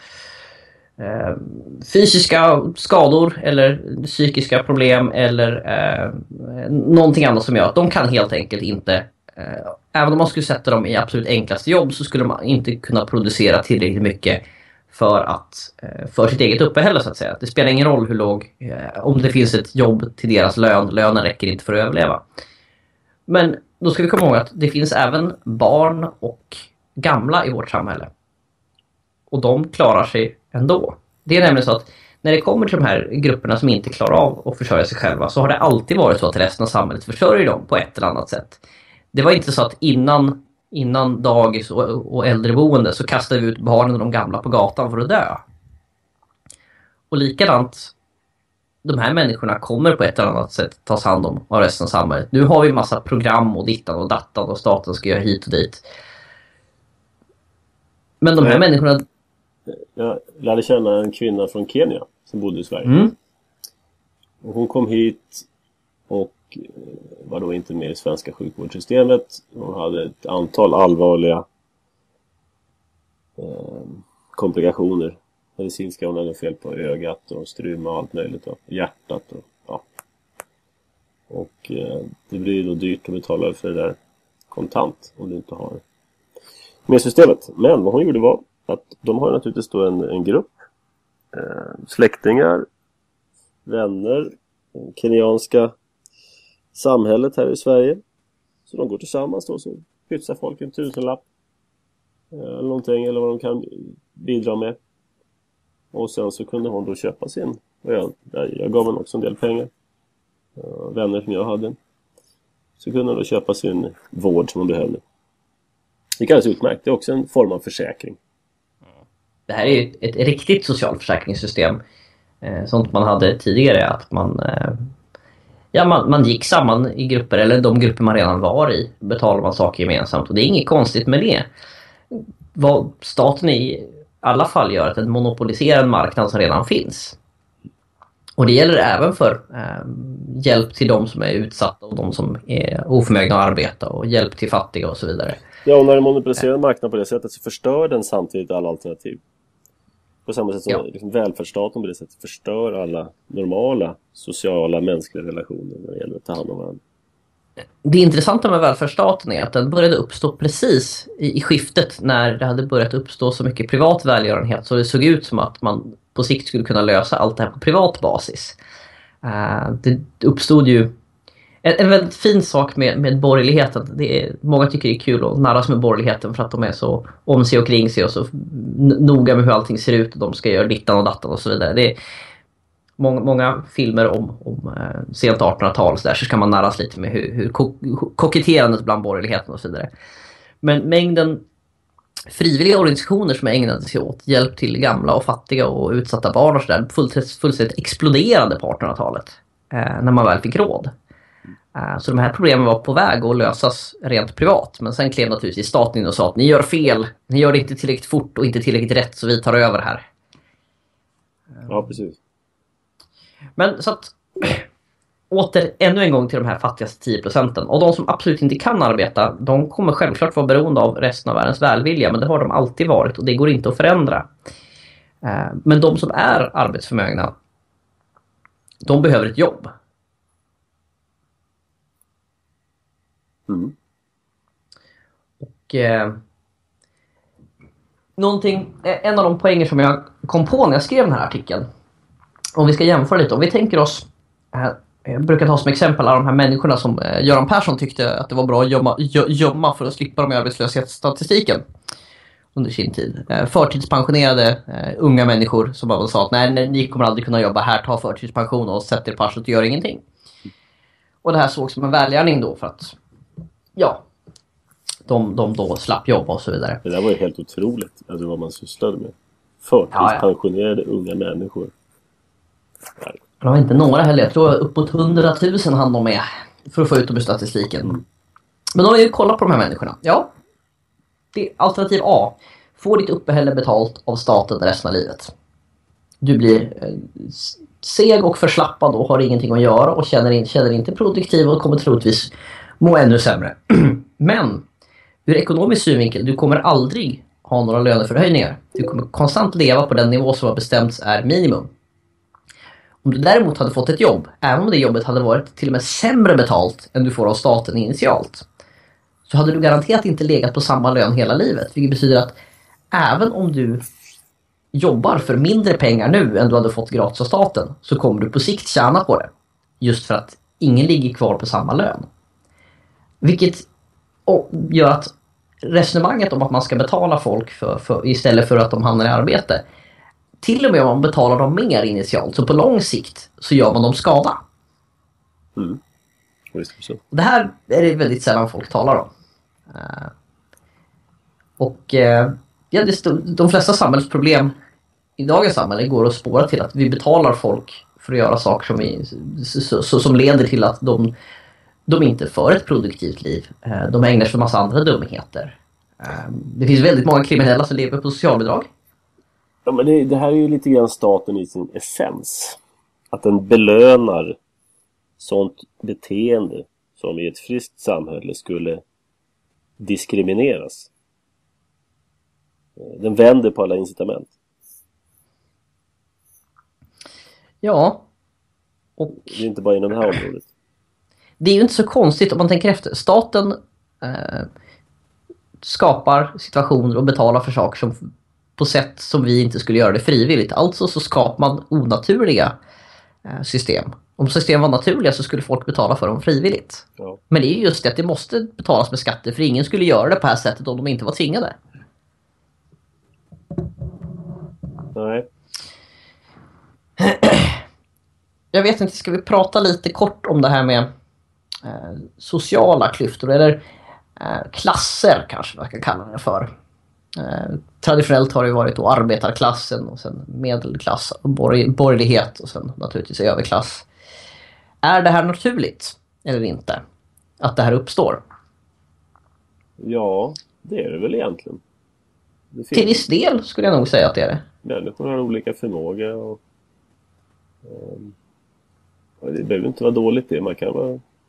fysiska skador eller psykiska problem eller någonting annat som gör att de kan helt enkelt inte, även om man skulle sätta dem i absolut enklaste jobb, så skulle man inte kunna producera tillräckligt mycket för sitt eget uppehälle, så att säga. Det spelar ingen roll hur låg, om det finns ett jobb till deras lönen räcker inte för att överleva. Men då ska vi komma ihåg att det finns även barn och gamla i vårt samhälle. Och de klarar sig ändå. Det är nämligen så att när det kommer till de här grupperna som inte klarar av att försörja sig själva, så har det alltid varit så att resten av samhället försörjer dem på ett eller annat sätt. Det var inte så att innan dagis och äldreboende så kastade vi ut barnen och de gamla på gatan för att dö. Och likadant, de här människorna kommer på ett eller annat sätt tas hand om av resten av samhället. Nu har vi massa program och dittan och dattan och staten ska göra hit och dit. Men de här människorna... Jag lärde känna en kvinna från Kenya som bodde i Sverige. Och hon kom hit och var då inte med i svenska sjukvårdssystemet. Hon hade ett antal allvarliga komplikationer. Medicinska, hon hade fel på ögat och struma och allt möjligt. Och hjärtat och ja. Och det blir då dyrt att betala för det där kontant om du inte har med systemet. Men vad hon gjorde var att de har naturligtvis då en grupp släktingar, vänner, kenyanska samhället här i Sverige. Så de går tillsammans då, så pytsar folk en 1000-lapp eller någonting, eller vad de kan bidra med. Och sen så kunde hon då köpa sin, jag gav henne också en del pengar, vänner som jag hade, så kunde hon då köpa sin vård som hon behövde. Det kallas utmärkt, det är också en form av försäkring. Det här är ju ett riktigt socialförsäkringssystem, sånt man hade tidigare, att man gick samman i grupper, eller de grupper man redan var i betalar man saker gemensamt, och det är inget konstigt med det. Vad staten i alla fall gör är att den monopoliserar en marknad som redan finns. Och det gäller även för hjälp till de som är utsatta och de som är oförmögna att arbeta, och hjälp till fattiga och så vidare. Ja, och när den monopoliserar en marknad på det sättet så förstör den samtidigt alla alternativ. På samma sätt som liksom välfärdsstaten på det sättet förstör alla normala sociala mänskliga relationer när det gäller att ta hand om varandra. Det intressanta med välfärdsstaten är att den började uppstå precis i skiftet när det hade börjat uppstå så mycket privat välgörenhet, så det såg ut som att man på sikt skulle kunna lösa allt det här på privat basis. Det uppstod ju en väldigt fin sak med borgerligheten. Många tycker det är kul att narras med borgerligheten för att de är så om sig och kring sig och så noga med hur allting ser ut och de ska göra dittan och dattan och så vidare. Det är många filmer om sent 1800-tal så ska man narras lite med hur koketterandet bland borgerligheten och så vidare. Men mängden frivilliga organisationer som ägnade sig åt hjälp till gamla och fattiga och utsatta barn och sådär fullständigt exploderade på 1800-talet när man väl fick råd. Så de här problemen var på väg att lösas rent privat. Men sen klev naturligtvis staten in och sa att ni gör fel, ni gör det inte tillräckligt fort och inte tillräckligt rätt så vi tar över här. Ja, precis. Men så att åter ännu en gång till de här fattigaste 10%. Och de som absolut inte kan arbeta, de kommer självklart vara beroende av resten av världens välvilja. Men det har de alltid varit och det går inte att förändra. Men de som är arbetsförmögna, de behöver ett jobb. Mm. Och en av de poänger som jag kom på när jag skrev den här artikeln, om vi ska jämföra lite, om vi tänker oss, jag brukar ta som exempel alla de här människorna som Göran Persson tyckte att det var bra att gömma för att slippa de arbetslöshetsstatistiken under sin tid. Förtidspensionerade unga människor som bara sa att nej, ni kommer aldrig kunna jobba här, ta förtidspension och sätt er på arslet och gör ingenting. Och det här såg som en välgärning då för att de då slapp jobba och så vidare. Det där var ju helt otroligt, alltså vad man sysslade med. Förtidspensionerade unga människor. Ja. Det var inte några heller, jag tror uppåt 100 000 hann de med för att få ut dem ur statistiken. Men om vi kollar på de här människorna. Ja, det är alternativ A. Få ditt uppehälle betalt av staten resten av livet. Du blir seg och förslappad och har ingenting att göra och känner inte produktiv och kommer troligtvis må ännu sämre. Men ur ekonomisk synvinkel, du kommer aldrig ha några löneförhöjningar. Du kommer konstant leva på den nivå som har bestämts är minimum. Om du däremot hade fått ett jobb, även om det jobbet hade varit till och med sämre betalt än du får av staten initialt, så hade du garanterat inte legat på samma lön hela livet. Vilket betyder att även om du jobbar för mindre pengar nu än du hade fått gratis av staten, så kommer du på sikt tjäna på det. Just för att ingen ligger kvar på samma lön. Vilket gör att resonemanget om att man ska betala folk för istället för att de hamnar i arbete, till och med om man betalar dem mer initialt, så på lång sikt så gör man dem skada. Mm. Det här är det väldigt sällan folk talar om. De flesta samhällsproblem i dagens samhälle går att spåra till att vi betalar folk för att göra saker som leder till att de inte för ett produktivt liv. De ägnar sig åt en massa andra dumheter. Det finns väldigt många kriminella som lever på socialbidrag. Ja, men det här är ju lite grann staten i sin essens. Att den belönar sånt beteende som i ett friskt samhälle skulle diskrimineras. Den vänder på alla incitament. Ja. Och det är inte bara inom det här området. Det är ju inte så konstigt om man tänker efter. Staten skapar situationer och betalar för saker som på sätt som vi inte skulle göra det frivilligt. Alltså så skapar man onaturliga system. Om system var naturliga så skulle folk betala för dem frivilligt. Ja. Men det är just det att det måste betalas med skatter, för ingen skulle göra det på det här sättet om de inte var tvingade. Nej. Jag vet inte, ska vi prata lite kort om det här med sociala klyftor eller klasser kanske man ska kalla det för. Traditionellt har det varit då arbetarklassen och sen medelklass och borgerlighet och sen naturligtvis överklass. Är det här naturligt eller inte? Att det här uppstår? Ja, det är det väl egentligen. Till viss del skulle jag nog säga att det är det. Människor har olika förmåga och det behöver inte vara dåligt det. Man kan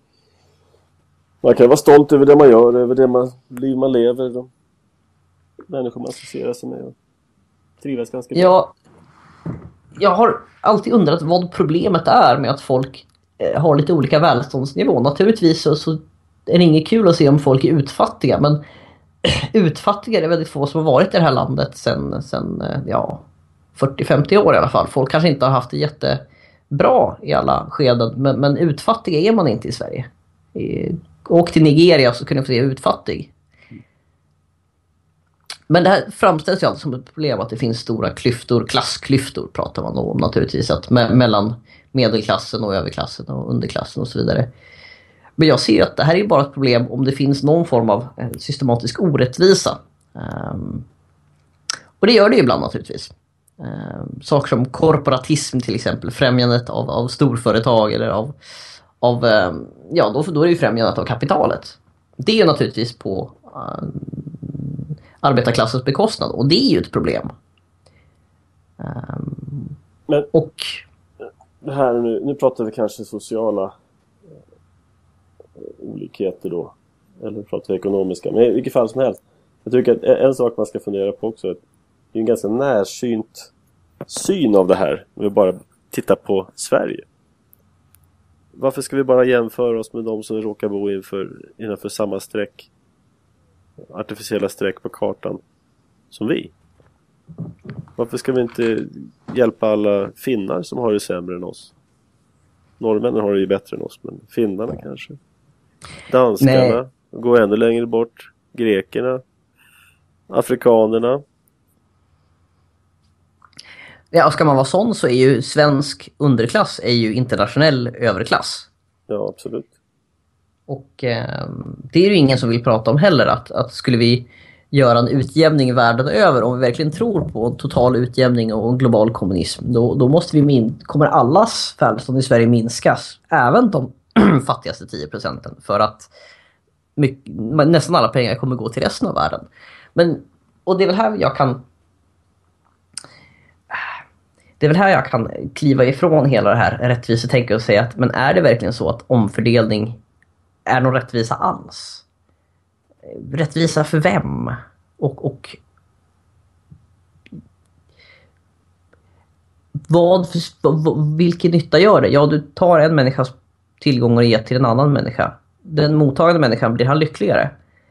vara stolt över det man gör, över det liv man lever, de människor man associerar sig med och trivas ganska bra. Ja, jag har alltid undrat vad problemet är med att folk har lite olika välståndsnivå. Naturligtvis så är det inget kul att se om folk är utfattiga, men utfattiga är väldigt få som har varit i det här landet sen 40-50 år i alla fall. Folk kanske inte har haft det jättebra i alla skeden, men utfattiga är man inte i Sverige. Åk till Nigeria så kan du få se utfattig. Men det här framställs ju alltid som ett problem att det finns stora klyftor, klassklyftor pratar man om naturligtvis, att mellan medelklassen och överklassen och underklassen och så vidare. Men jag ser att det här är bara ett problem om det finns någon form av systematisk orättvisa. Och det gör det ibland naturligtvis. Saker som korporatism till exempel, främjandet av storföretag eller då är det ju främjandet av kapitalet. Det är ju naturligtvis på arbetarklassens bekostnad, och det är ju ett problem. Men det här nu pratar vi kanske sociala olikheter då, eller pratar vi ekonomiska, men i vilket fall som helst. Jag tycker att en sak man ska fundera på också, det är en ganska närsynt syn av det här när vi bara tittar på Sverige. Varför ska vi bara jämföra oss med de som råkar bo innanför samma streck, artificiella streck på kartan som vi? Varför ska vi inte hjälpa alla finnar som har det sämre än oss? Norrmännen har det ju bättre än oss, men finnarna kanske. Danskarna går ännu längre bort. Grekerna. Afrikanerna. Ja, ska man vara sån så är ju svensk underklass är ju internationell överklass. Ja, absolut. Och det är ju ingen som vill prata om heller, att skulle vi göra en utjämning världen över, om vi verkligen tror på en total utjämning och en global kommunism, då måste kommer allas välstånd i Sverige minskas, även de fattigaste 10%, för att nästan alla pengar kommer gå till resten av världen. Och det är väl här jag kan kliva ifrån hela det här rättvisetänket och säga att, men är det verkligen så att omfördelning är någon rättvisa alls? Rättvisa för vem? Och vilken nytta gör det? Ja, du tar en människas tillgång och ger till en annan människa. Den mottagande människan, blir han lyckligare?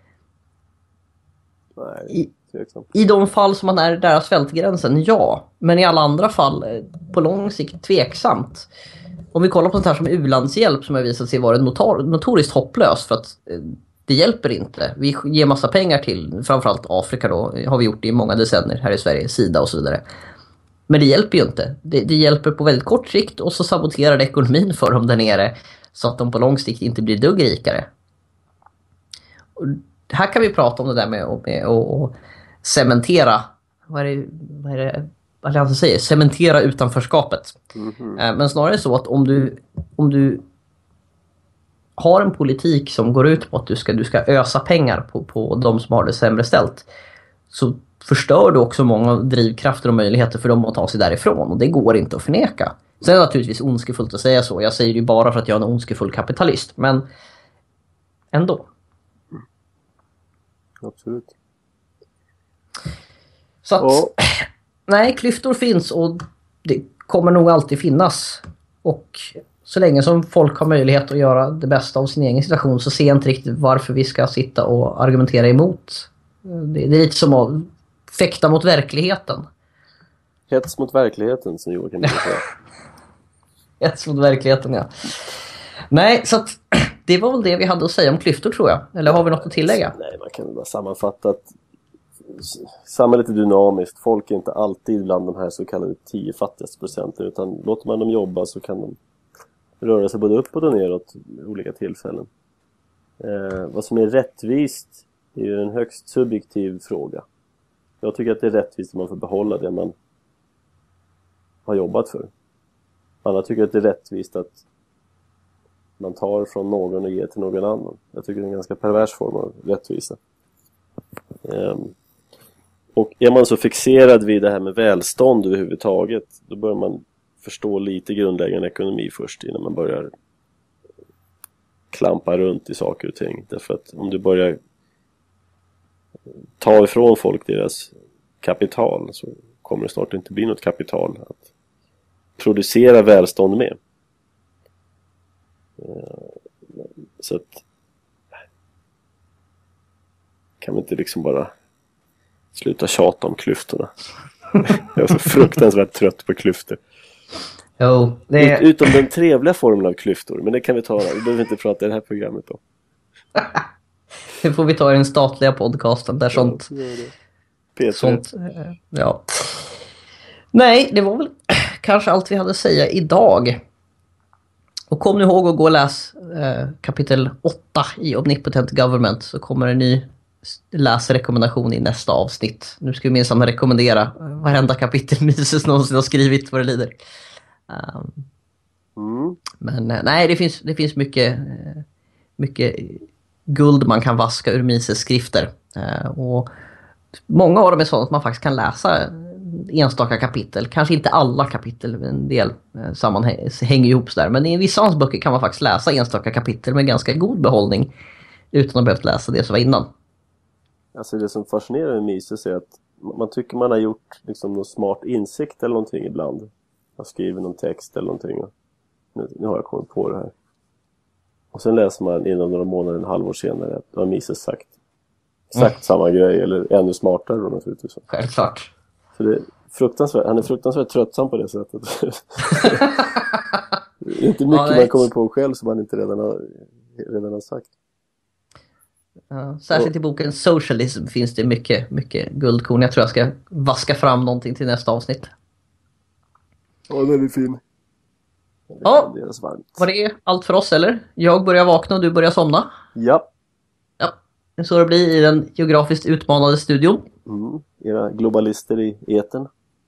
Nej, I de fall som man är där svältgränsen, ja. Men i alla andra fall, på lång sikt, tveksamt. Om vi kollar på sånt här som u-landshjälp, som har visat sig vara notoriskt hopplöst, för att det hjälper inte. Vi ger massa pengar till framförallt Afrika då, har vi gjort det i många decennier här i Sverige, Sida och så vidare. Men det hjälper ju inte. Det hjälper på väldigt kort sikt, och så saboterar det ekonomin för dem där nere, så att de på lång sikt inte blir dugg rikare. Och här kan vi prata om det där med att cementera, vad är det Alliansen säger? Cementera utanförskapet. Men snarare så att om du har en politik som går ut på att du ska ösa pengar på de som har det sämre ställt, så förstör du också många drivkrafter och möjligheter för dem att ta sig därifrån, och det går inte att förneka. Sen är det naturligtvis ondskefullt att säga så. Jag säger det bara för att jag är en ondskefull kapitalist, men ändå. Absolut. Så att, nej, klyftor finns, och det kommer nog alltid finnas. Och så länge som folk har möjlighet att göra det bästa av sin egen situation, så ser jag inte riktigt varför vi ska sitta och argumentera emot. Det är lite som att fäkta mot verkligheten. Hets mot verkligheten, som Joakim säga. Hets mot verkligheten, ja. Nej, så att det var väl det vi hade att säga om klyftor, tror jag. Eller har vi något att tillägga? Nej, man kan bara sammanfatta att samhället är dynamiskt. Folk är inte alltid bland de här så kallade 10 fattigaste procenten, utan låter man dem jobba så kan de röra sig både uppåt och neråt vid olika tillfällen. Vad som är rättvist är ju en högst subjektiv fråga. Jag tycker att det är rättvist att man får behålla det man har jobbat för. Andra tycker att det är rättvist att man tar från någon och ger till någon annan. Jag tycker det är en ganska pervers form av rättvisa. Och är man så fixerad vid det här med välstånd överhuvudtaget, då bör man förstå lite grundläggande ekonomi först innan man börjar klampa runt i saker och ting. Därför att om du börjar ta ifrån folk deras kapital, så kommer det snart inte bli något kapital att producera välstånd med. Så att kan vi inte liksom bara sluta tjata om klyftorna? Jag är så fruktansvärt trött på klyftor. Jo, Utom den trevliga formen av klyftor. Men det kan vi ta. Vi behöver inte prata i det här programmet då. Det får vi ta i den statliga podcasten där sånt... Sånt, ja. Nej, det var väl kanske allt vi hade att säga idag. Och kom nu ihåg att gå och läs kapitel 8 i Omnipotent Government, så kommer en ny läsrekommendation i nästa avsnitt. Nu ska vi minst rekommendera varenda kapitel Mises någonsin har skrivit vad det lider. Men nej, det finns mycket guld man kan vaska ur Mises skrifter. Och många av dem är sådant att man faktiskt kan läsa enstaka kapitel. Kanske inte alla kapitel, en del hänger ihop där. Men i vissa av hans böcker kan man faktiskt läsa enstaka kapitel med ganska god behållning utan att behövt läsa det som var innan. Alltså det som fascinerar med Mises är att man tycker man har gjort liksom någon smart insikt eller någonting ibland. Man skriver någon text eller någonting. Nu har jag kommit på det här. Och sen läser man inom några månader, en halvår senare, att har Mises sagt exakt samma grej, eller ännu smartare då naturligtvis. Självklart. Så det är han är fruktansvärt tröttsam på det sättet. Det är inte mycket man kommer på själv som man inte redan har sagt. Särskilt i boken Socialism finns det mycket guldkorn. Jag tror jag ska vaska fram någonting till nästa avsnitt. Ja, den är fin. Ja, var det allt för oss eller? Jag börjar vakna och du börjar somna. Ja. Så det blir i den geografiskt utmanade studion. Era globalister i eten.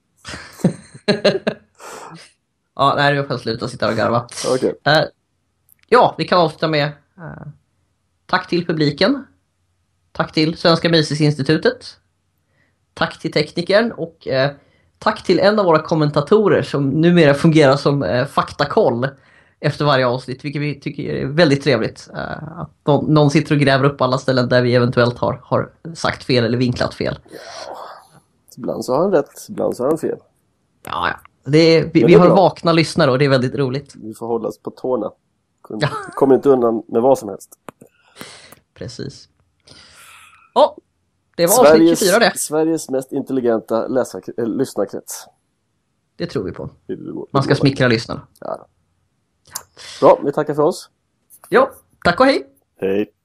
Ja, nej, jag får sluta sitta och garva. Okay. Ja, vi kan avsluta med tack till publiken. Tack till Svenska Mises-institutet. Tack till teknikern och tack till en av våra kommentatorer som numera fungerar som faktakoll efter varje avsnitt, vilket vi tycker är väldigt trevligt. Att någon sitter och gräver upp alla ställen där vi eventuellt har sagt fel eller vinklat fel. Ja. Ibland så har han rätt, ibland så har han fel. Ja. Vi har vakna lyssnare och det är väldigt roligt. Vi får hålla oss på tårna. Kommer inte undan med vad som helst. Precis. Det var avsnitt 24 det. Sveriges mest intelligenta lyssnarkrets. Det tror vi på. Man ska smickra lyssnarna. Ja. Bra, vi tackar för oss. Ja, tack och hej. Hej.